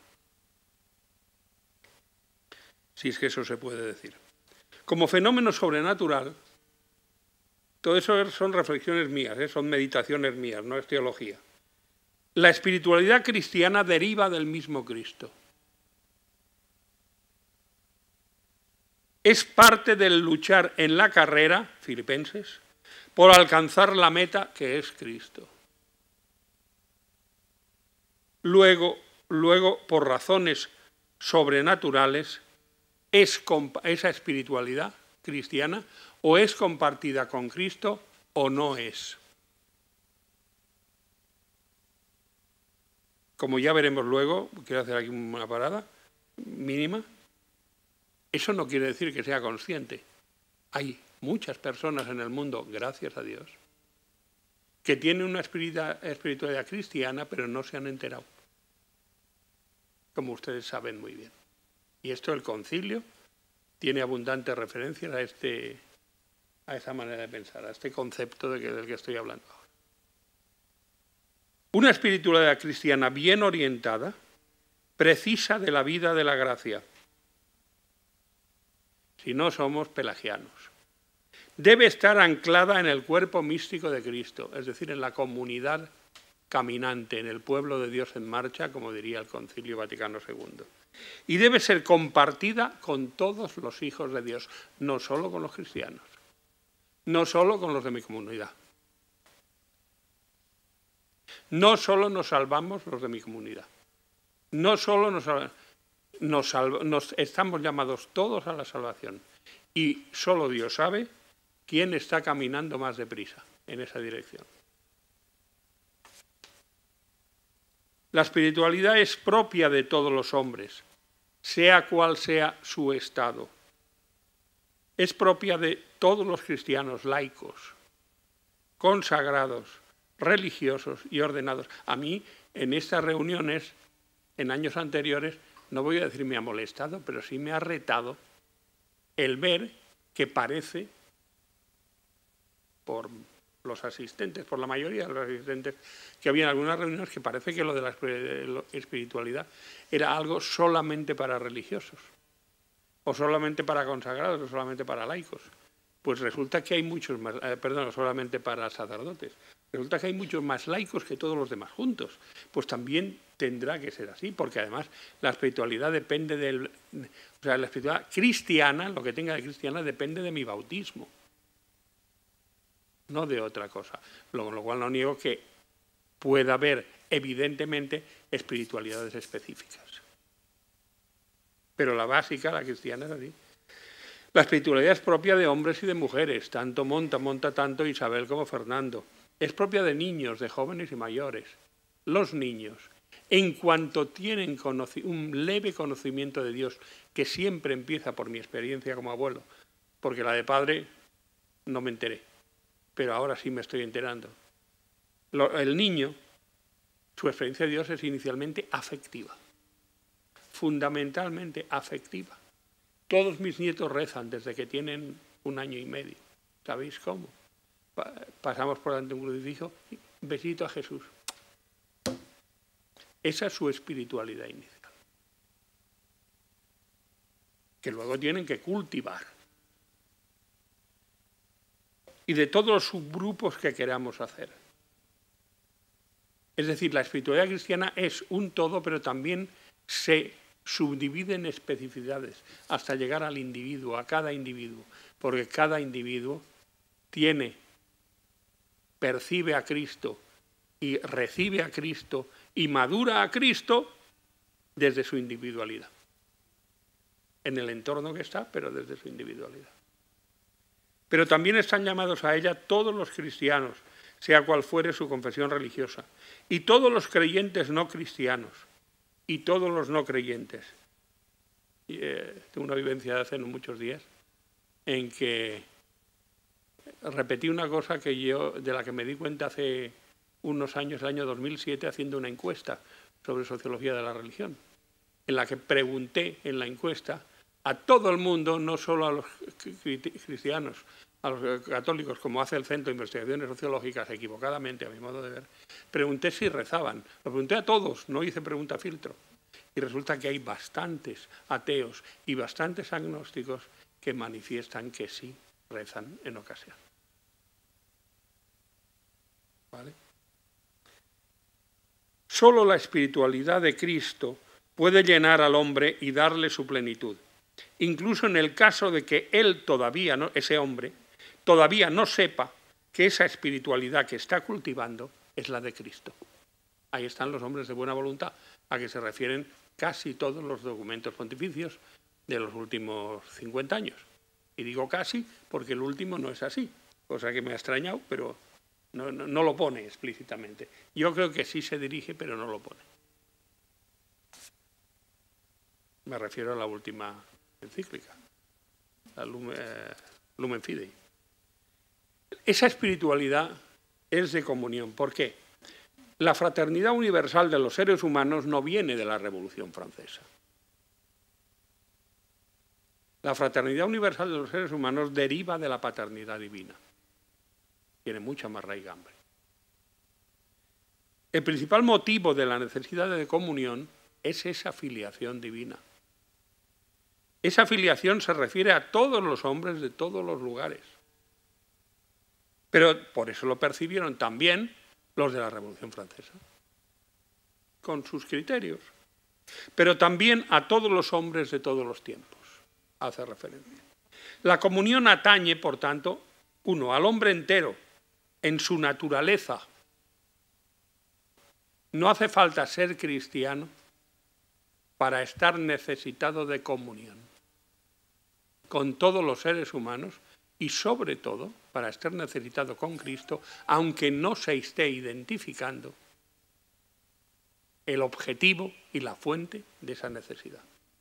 Si es que eso se puede decir. Como fenómeno sobrenatural, todo eso son reflexiones mías, ¿eh? Son meditaciones mías, no es teología. La espiritualidad cristiana deriva del mismo Cristo. Es parte del luchar en la carrera, Filipenses, por alcanzar la meta que es Cristo. Luego, luego por razones sobrenaturales, es esa espiritualidad cristiana o es compartida con Cristo o no es. Como ya veremos luego, quiero hacer aquí una parada mínima, eso no quiere decir que sea consciente. Hay muchas personas en el mundo, gracias a Dios, que tienen una espiritualidad cristiana, pero no se han enterado, como ustedes saben muy bien. Y esto el concilio tiene abundantes referencias a, este, a esa manera de pensar, a este concepto de que, del que estoy hablando ahora. Una espiritualidad cristiana bien orientada precisa de la vida de la gracia. Si no, somos pelagianos. Debe estar anclada en el cuerpo místico de Cristo, es decir, en la comunidad caminante, en el pueblo de Dios en marcha, como diría el Concilio Vaticano segundo. Y debe ser compartida con todos los hijos de Dios, no solo con los cristianos, no solo con los de mi comunidad. No solo nos salvamos los de mi comunidad, no solo nos, nos, salva, nos estamos llamados todos a la salvación. Y solo Dios sabe quién está caminando más deprisa en esa dirección. La espiritualidad es propia de todos los hombres, sea cual sea su estado. Es propia de todos los cristianos laicos, consagrados, religiosos y ordenados. A mí, en estas reuniones, en años anteriores, no voy a decir me ha molestado, pero sí me ha retado el ver que parece, por los asistentes, por la mayoría de los asistentes que había en algunas reuniones, que parece que lo de la espiritualidad era algo solamente para religiosos, o solamente para consagrados, o solamente para laicos. Pues resulta que hay muchos más, eh, perdón, solamente para sacerdotes. Resulta que hay muchos más laicos que todos los demás juntos. Pues también tendrá que ser así, porque además la espiritualidad depende del... O sea, la espiritualidad cristiana, lo que tenga de cristiana, depende de mi bautismo, no de otra cosa. Con lo cual no niego que pueda haber, evidentemente, espiritualidades específicas. Pero la básica, la cristiana, es así. La espiritualidad es propia de hombres y de mujeres, tanto monta, monta tanto Isabel como Fernando. Es propia de niños, de jóvenes y mayores. Los niños, en cuanto tienen un leve conocimiento de Dios, que siempre empieza por mi experiencia como abuelo, porque la de padre no me enteré, pero ahora sí me estoy enterando. El niño, su experiencia de Dios es inicialmente afectiva, fundamentalmente afectiva. Todos mis nietos rezan desde que tienen un año y medio. ¿Sabéis cómo? Pasamos por delante de un crucifijo, besito a Jesús. Esa es su espiritualidad inicial, que luego tienen que cultivar. Y de todos los subgrupos que queramos hacer. Es decir, la espiritualidad cristiana es un todo, pero también se subdivide en especificidades hasta llegar al individuo, a cada individuo, porque cada individuo tiene, percibe a Cristo y recibe a Cristo y madura a Cristo desde su individualidad. En el entorno que está, pero desde su individualidad. Pero también están llamados a ella todos los cristianos, sea cual fuere su confesión religiosa, y todos los creyentes no cristianos, y todos los no creyentes. Y, eh, tengo una vivencia de hace no muchos días en que repetí una cosa que yo, de la que me di cuenta hace unos años, el año dos mil siete, haciendo una encuesta sobre sociología de la religión, en la que pregunté en la encuesta a todo el mundo, no solo a los cristianos, a los católicos, como hace el Centro de Investigaciones Sociológicas, equivocadamente, a mi modo de ver, pregunté si rezaban. Lo pregunté a todos, no hice pregunta filtro. Y resulta que hay bastantes ateos y bastantes agnósticos que manifiestan que sí rezan en ocasión. ¿Vale? Solo la espiritualidad de Cristo puede llenar al hombre y darle su plenitud. Incluso en el caso de que él todavía, no, ese hombre, todavía no sepa que esa espiritualidad que está cultivando es la de Cristo. Ahí están los hombres de buena voluntad, a que se refieren casi todos los documentos pontificios de los últimos cincuenta años. Y digo casi porque el último no es así, cosa que me ha extrañado, pero no, no, no lo pone explícitamente. Yo creo que sí se dirige, pero no lo pone. Me refiero a la última encíclica, la Lumen, eh, Lumen Fidei. Esa espiritualidad es de comunión. ¿Por qué? La fraternidad universal de los seres humanos no viene de la Revolución Francesa. La fraternidad universal de los seres humanos deriva de la paternidad divina. Tiene mucha más raigambre. El principal motivo de la necesidad de comunión es esa filiación divina. Esa filiación se refiere a todos los hombres de todos los lugares. Pero por eso lo percibieron también los de la Revolución Francesa, con sus criterios. Pero también a todos los hombres de todos los tiempos, hace referencia. La comunión atañe, por tanto, uno, al hombre entero, en su naturaleza. No hace falta ser cristiano para estar necesitado de comunión con todos los seres humanos y sobre todo para estar necesitado con Cristo, aunque no se esté identificando el objetivo y la fuente de esa necesidad.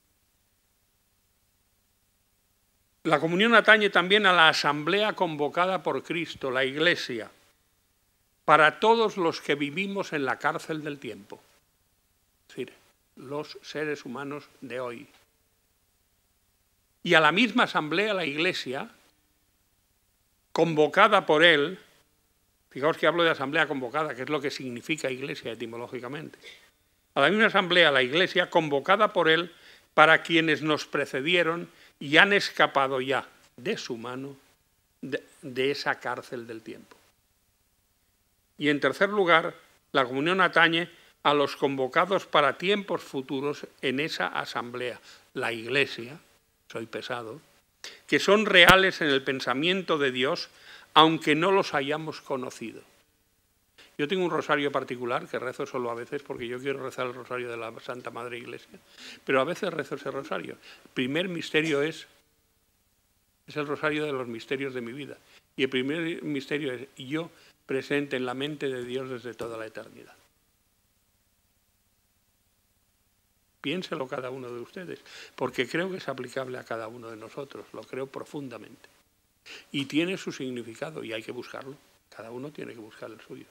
La comunión atañe también a la asamblea convocada por Cristo, la Iglesia, para todos los que vivimos en la cárcel del tiempo. Es decir, los seres humanos de hoy. Y a la misma asamblea, la Iglesia, convocada por él, fijaos que hablo de asamblea convocada, que es lo que significa Iglesia etimológicamente, a la misma asamblea, la Iglesia, convocada por él, para quienes nos precedieron y han escapado ya de su mano de, de esa cárcel del tiempo. Y en tercer lugar, la comunión atañe a los convocados para tiempos futuros en esa asamblea, la Iglesia, soy pesado, que son reales en el pensamiento de Dios, aunque no los hayamos conocido. Yo tengo un rosario particular que rezo solo a veces porque yo quiero rezar el rosario de la Santa Madre Iglesia, pero a veces rezo ese rosario. El primer misterio es, es el rosario de los misterios de mi vida. Y el primer misterio es yo presente en la mente de Dios desde toda la eternidad. Piénselo cada uno de ustedes, porque creo que es aplicable a cada uno de nosotros, lo creo profundamente. Y tiene su significado y hay que buscarlo. Cada uno tiene que buscar el suyo.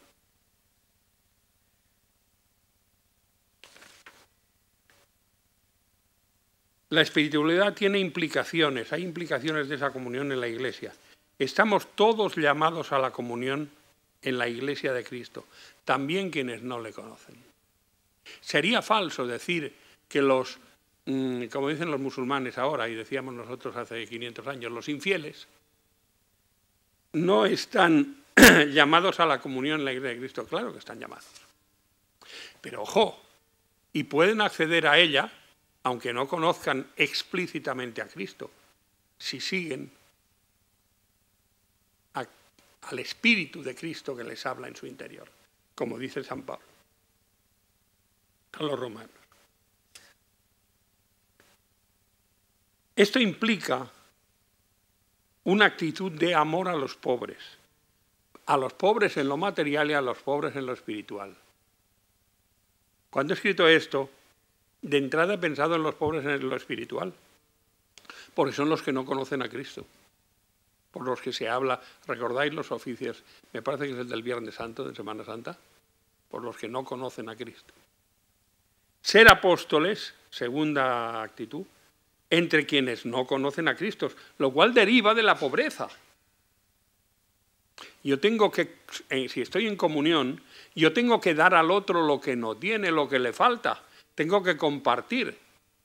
La espiritualidad tiene implicaciones, hay implicaciones de esa comunión en la Iglesia. Estamos todos llamados a la comunión en la Iglesia de Cristo, también quienes no le conocen. Sería falso decir que los, como dicen los musulmanes ahora, y decíamos nosotros hace quinientos años, los infieles, no están llamados a la comunión en la Iglesia de Cristo. Claro que están llamados. Pero ojo, y pueden acceder a ella, aunque no conozcan explícitamente a Cristo, si siguen a, al Espíritu de Cristo que les habla en su interior, como dice San Pablo a los romanos. Esto implica una actitud de amor a los pobres, a los pobres en lo material y a los pobres en lo espiritual. Cuando he escrito esto, de entrada he pensado en los pobres en lo espiritual, porque son los que no conocen a Cristo, por los que se habla, recordáis los oficios, me parece que es el del Viernes Santo, de Semana Santa, por los que no conocen a Cristo. Ser apóstoles, segunda actitud, entre quienes no conocen a Cristo, lo cual deriva de la pobreza. Yo tengo que, si estoy en comunión, yo tengo que dar al otro lo que no tiene, lo que le falta. Tengo que compartir.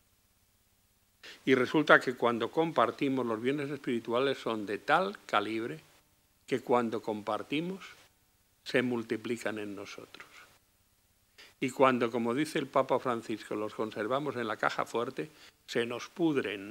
Y resulta que cuando compartimos, los bienes espirituales son de tal calibre que cuando compartimos se multiplican en nosotros. Y cuando, como dice el Papa Francisco, los conservamos en la caja fuerte, se nos pudren.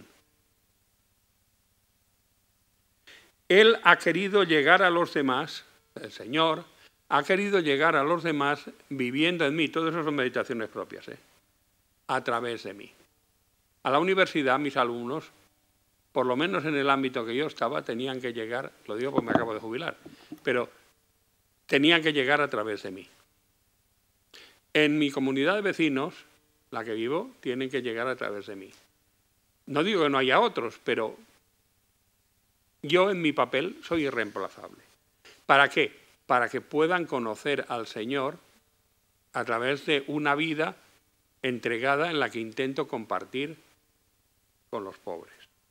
Él ha querido llegar a los demás, el Señor ha querido llegar a los demás viviendo en mí. Todo eso son meditaciones propias, ¿eh? A través de mí. A la universidad, mis alumnos, por lo menos en el ámbito que yo estaba, tenían que llegar, lo digo porque me acabo de jubilar, pero tenían que llegar a través de mí. En mi comunidad de vecinos, la que vivo, tienen que llegar a través de mí. No digo que no haya otros, pero yo en mi papel soy irreemplazable. ¿Para qué? Para que puedan conocer al Señor a través de una vida entregada en la que intento compartir con los pobres.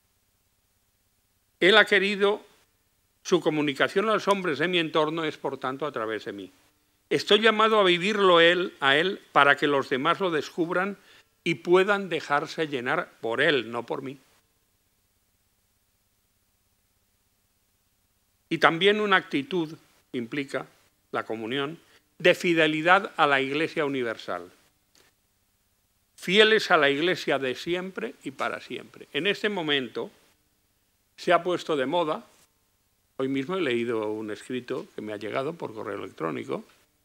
Él ha querido, su comunicación a los hombres de mi entorno es por tanto a través de mí. Estoy llamado a vivirlo él, a él para que los demás lo descubran y puedan dejarse llenar por él, no por mí. Y también una actitud implica la comunión de fidelidad a la Iglesia universal. Fieles a la Iglesia de siempre y para siempre. En este momento se ha puesto de moda, hoy mismo he leído un escrito que me ha llegado por correo electrónico,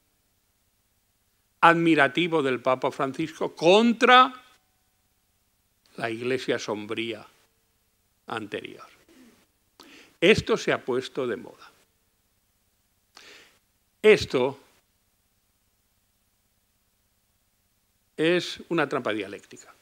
admirativo del Papa Francisco contra la Iglesia sombría anterior. Esto se ha puesto de moda. Esto es una trampa dialéctica.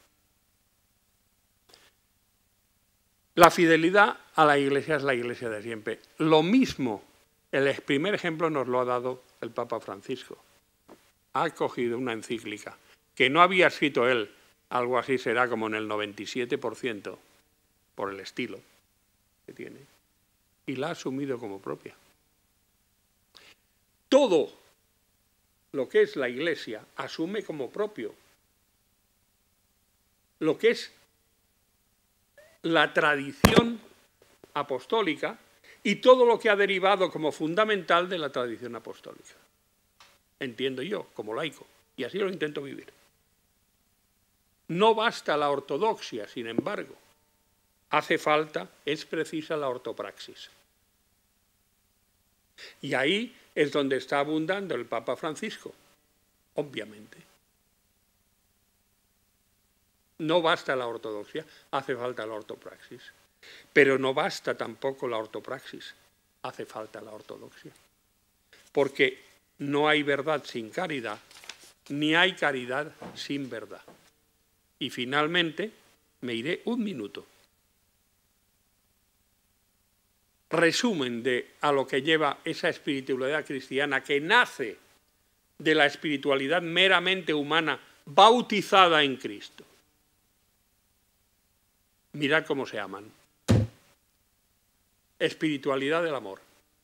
La fidelidad a la Iglesia es la Iglesia de siempre. Lo mismo, el primer ejemplo nos lo ha dado el Papa Francisco. Ha cogido una encíclica que no había escrito él, algo así será como en el noventa y siete por ciento, por el estilo que tiene, y la ha asumido como propia. Todo lo que es la Iglesia asume como propio lo que es la tradición apostólica y todo lo que ha derivado como fundamental de la tradición apostólica. Entiendo yo, como laico, y así lo intento vivir. No basta la ortodoxia, sin embargo. Hace falta, es precisa la ortopraxis. Y ahí es donde está abundando el Papa Francisco, obviamente. No basta la ortodoxia, hace falta la ortopraxis. Pero no basta tampoco la ortopraxis, hace falta la ortodoxia. Porque no hay verdad sin caridad, ni hay caridad sin verdad. Y finalmente, me iré un minuto. Resumen de a lo que lleva esa espiritualidad cristiana que nace de la espiritualidad meramente humana bautizada en Cristo. Mirad cómo se aman. Espiritualidad del amor.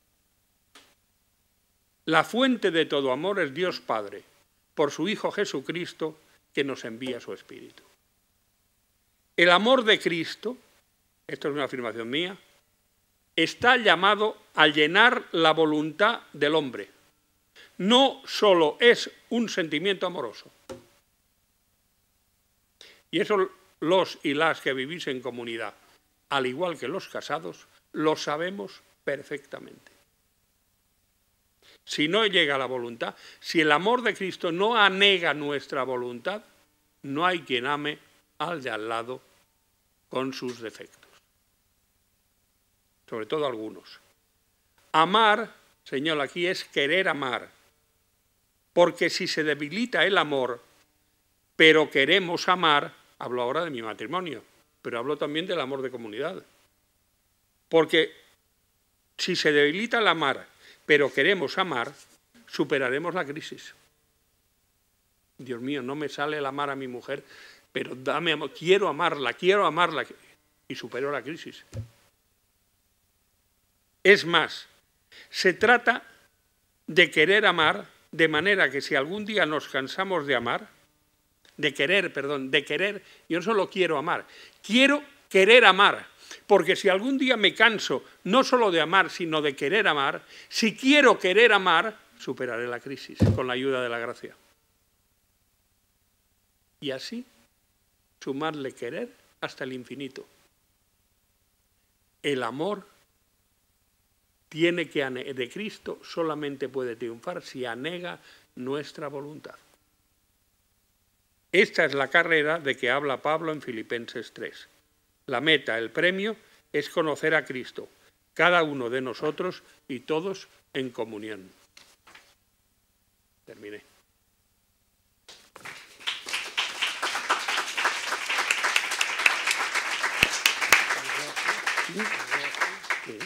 La fuente de todo amor es Dios Padre, por su Hijo Jesucristo, que nos envía su Espíritu. El amor de Cristo, esto es una afirmación mía, está llamado a llenar la voluntad del hombre. No solo es un sentimiento amoroso. Y eso los y las que vivís en comunidad, al igual que los casados, lo sabemos perfectamente. Si no llega la voluntad, si el amor de Cristo no anega nuestra voluntad, no hay quien ame al de al lado con sus defectos. Sobre todo algunos. Amar, señor, aquí es querer amar. Porque si se debilita el amor, pero queremos amar, hablo ahora de mi matrimonio, pero hablo también del amor de comunidad. Porque si se debilita el amar, pero queremos amar, superaremos la crisis. Dios mío, no me sale el amar a mi mujer, pero dame amor, quiero amarla, quiero amarla, y supero la crisis. Es más, se trata de querer amar de manera que si algún día nos cansamos de amar, de querer, perdón, de querer, yo no solo quiero amar, quiero querer amar, porque si algún día me canso no solo de amar, sino de querer amar, si quiero querer amar, superaré la crisis con la ayuda de la gracia. Y así, sumarle querer hasta el infinito. El amor tiene que de Cristo solamente puede triunfar si anega nuestra voluntad. Esta es la carrera de que habla Pablo en Filipenses tres. La meta, el premio, es conocer a Cristo, cada uno de nosotros y todos en comunión. Terminé. ¿Sí?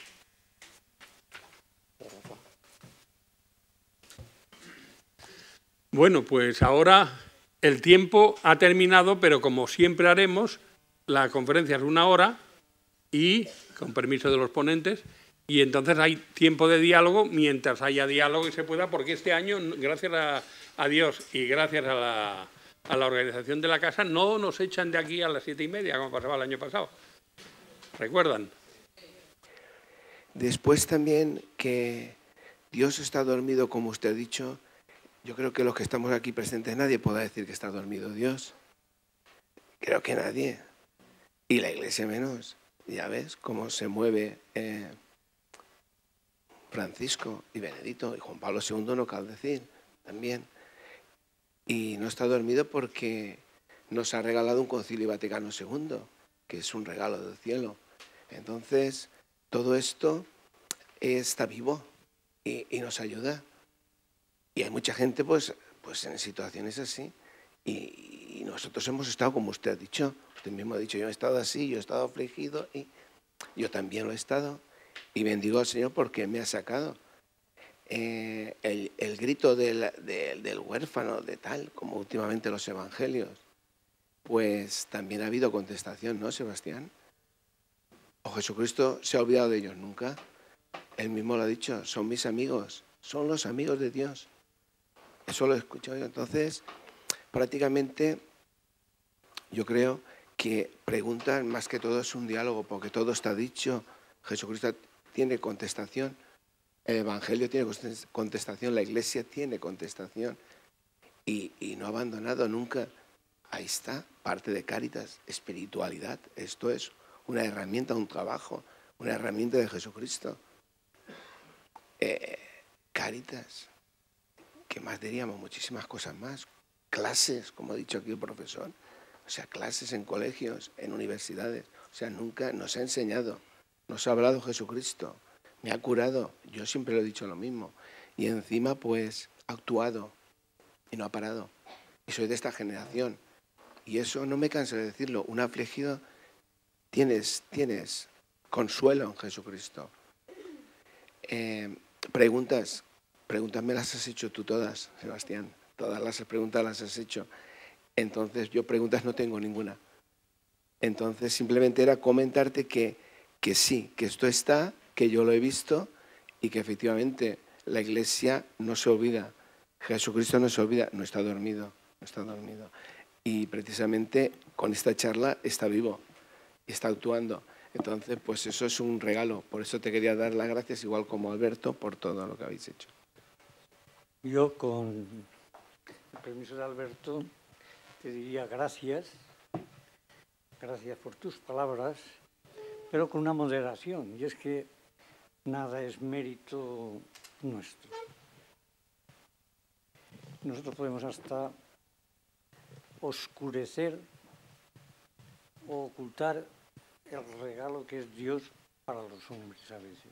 Bueno, pues ahora el tiempo ha terminado, pero como siempre haremos, la conferencia es una hora y, con permiso de los ponentes, y entonces hay tiempo de diálogo mientras haya diálogo y se pueda, porque este año, gracias a, a Dios y gracias a la, a la organización de la casa, no nos echan de aquí a las siete y media, como pasaba el año pasado. ¿Recuerdan? Después también que Dios está dormido, como usted ha dicho. Yo creo que los que estamos aquí presentes, nadie podrá decir que está dormido Dios. Creo que nadie. Y la Iglesia menos. Ya ves cómo se mueve eh, Francisco y Benedito y Juan Pablo segundo, no cal decir, también. Y no está dormido porque nos ha regalado un Concilio Vaticano segundo, que es un regalo del cielo. Entonces, todo esto está vivo y, y nos ayuda. Y hay mucha gente pues, pues en situaciones así. Y, y nosotros hemos estado, como usted ha dicho, usted mismo ha dicho, yo he estado así, yo he estado afligido y yo también lo he estado. Y bendigo al Señor porque me ha sacado. Eh, el, el grito del, del, del huérfano, de tal, como últimamente los evangelios. pues también ha habido contestación, ¿no, Sebastián? ¿O Jesucristo se ha olvidado de ellos nunca? Él mismo lo ha dicho, son mis amigos, son los amigos de Dios. Eso lo he escuchado yo. Entonces, prácticamente, yo creo que preguntan más que todo es un diálogo, porque todo está dicho. Jesucristo tiene contestación, el Evangelio tiene contestación, la Iglesia tiene contestación y, y no ha abandonado nunca. Ahí está, parte de Cáritas, espiritualidad. Esto es una herramienta, un trabajo, una herramienta de Jesucristo. Eh, Cáritas, ¿qué más diríamos? Muchísimas cosas más. Clases, como ha dicho aquí el profesor. O sea, clases en colegios, en universidades. O sea, nunca nos ha enseñado, nos ha hablado Jesucristo, me ha curado. Yo siempre lo he dicho lo mismo. Y encima, pues, ha actuado y no ha parado. Y soy de esta generación. Y eso no me canso de decirlo. Un afligido, tienes, tienes consuelo en Jesucristo. Eh, preguntas, preguntas me las has hecho tú todas, Sebastián. Todas las preguntas las has hecho. Entonces, yo preguntas no tengo ninguna. Entonces, simplemente era comentarte que, que sí, que esto está, que yo lo he visto y que efectivamente la Iglesia no se olvida. Jesucristo no se olvida, no está dormido, no está dormido. Y precisamente con esta charla está vivo, está actuando. Entonces, pues eso es un regalo. Por eso te quería dar las gracias, igual como Alberto, por todo lo que habéis hecho. Yo, con el permiso de Alberto, te diría gracias, gracias por tus palabras, pero con una moderación, y es que nada es mérito nuestro. Nosotros podemos hasta oscurecer o ocultar el regalo que es Dios para los hombres a veces.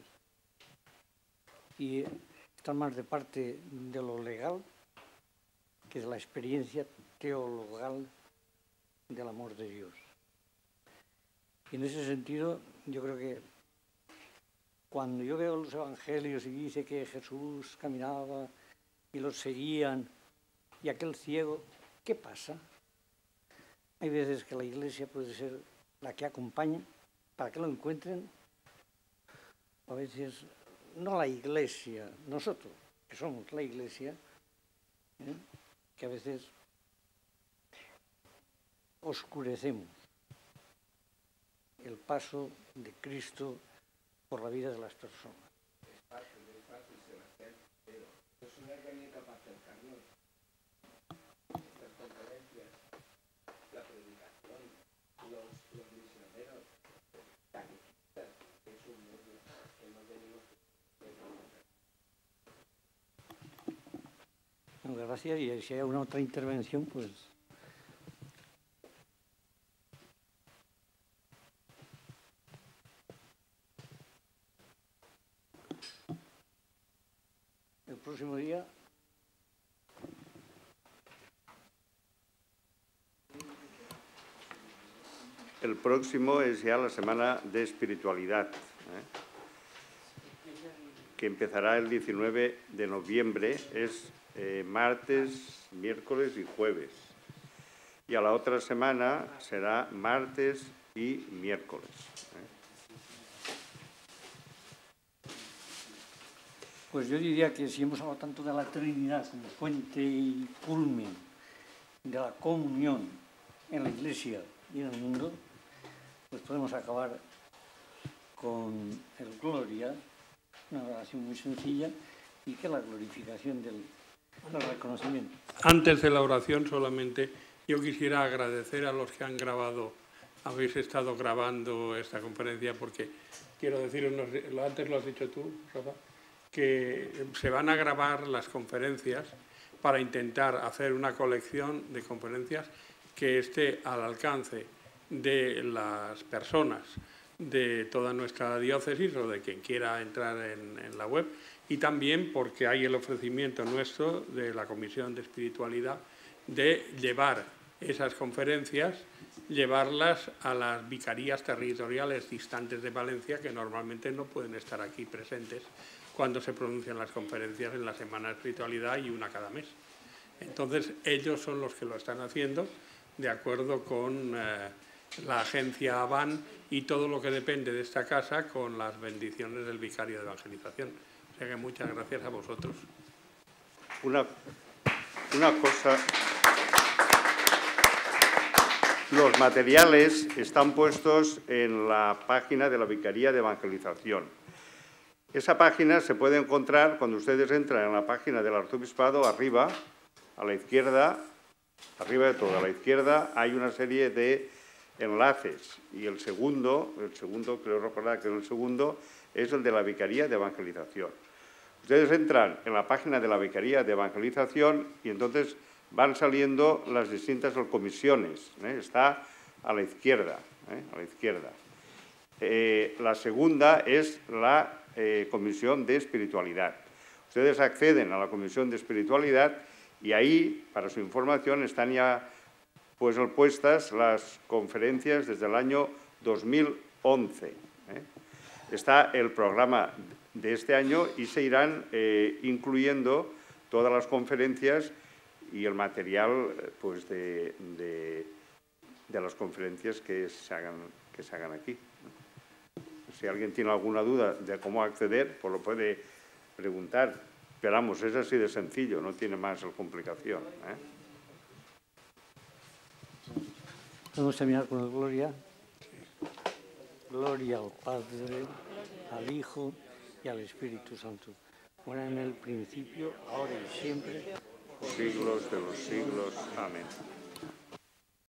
Y está más de parte de lo legal que de la experiencia teologal del amor de Dios. Y en ese sentido, yo creo que cuando yo veo los evangelios y dice que Jesús caminaba y los seguían, y aquel ciego, ¿qué pasa? Hay veces que la Iglesia puede ser la que acompaña para que lo encuentren. A veces no la Iglesia, nosotros, que somos la Iglesia, ¿eh? que a veces oscurecemos el paso de Cristo por la vida de las personas. Es fácil, es fácil, Sebastián, pero es una herramienta para acercarnos. Estas conferencias, la predicación, los, los misioneros, catequistas, es un medio que no tenemos que hacer. Bueno, gracias, y si hay alguna otra intervención, pues... El próximo día... El próximo es ya la semana de espiritualidad, ¿eh? que empezará el diecinueve de noviembre, es eh, martes, miércoles y jueves. Y a la otra semana será martes y miércoles. ¿eh? Pues yo diría que si hemos hablado tanto de la Trinidad como fuente y culmen de la comunión en la Iglesia y en el mundo, pues podemos acabar con el Gloria, una oración muy sencilla, y que la glorificación del, del reconocimiento. Antes de la oración, solamente yo quisiera agradecer a los que han grabado, habéis estado grabando esta conferencia, porque quiero decir, antes lo has dicho tú, Rafa, que se van a grabar las conferencias para intentar hacer una colección de conferencias que esté al alcance de las personas de toda nuestra diócesis o de quien quiera entrar en, en la web, y también porque hay el ofrecimiento nuestro de la Comisión de Espiritualidad de llevar esas conferencias, llevarlas a las vicarías territoriales distantes de Valencia, que normalmente no pueden estar aquí presentes cuando se pronuncian las conferencias en la Semana de Espiritualidad y una cada mes. Entonces, ellos son los que lo están haciendo de acuerdo con eh, la agencia Aban y todo lo que depende de esta casa con las bendiciones del vicario de evangelización. O sea que muchas gracias a vosotros. Una, una cosa... Los materiales están puestos en la página de la Vicaría de Evangelización. Esa página se puede encontrar cuando ustedes entran en la página del Arzobispado, arriba, a la izquierda, arriba de todo, a la izquierda hay una serie de enlaces. Y el segundo, el segundo, creo recordar que el segundo, es el de la Vicaría de Evangelización. Ustedes entran en la página de la Vicaría de Evangelización y entonces van saliendo las distintas comisiones. ¿eh? Está a la izquierda. ¿eh? A la izquierda. Eh, la segunda es la eh, Comisión de Espiritualidad. Ustedes acceden a la Comisión de Espiritualidad y ahí, para su información, están ya pues, puestas las conferencias desde el año dos mil once. ¿eh? Está el programa de este año y se irán eh, incluyendo todas las conferencias y el material pues, de, de, de las conferencias que se hagan, que se hagan aquí. Si alguien tiene alguna duda de cómo acceder, pues lo puede preguntar. Pero vamos, es así de sencillo, no tiene más complicación. ¿eh? Vamos a terminar con la gloria. Gloria al Padre, al Hijo y al Espíritu Santo. Como era en el principio, ahora y siempre. Siglos de los siglos. Amén.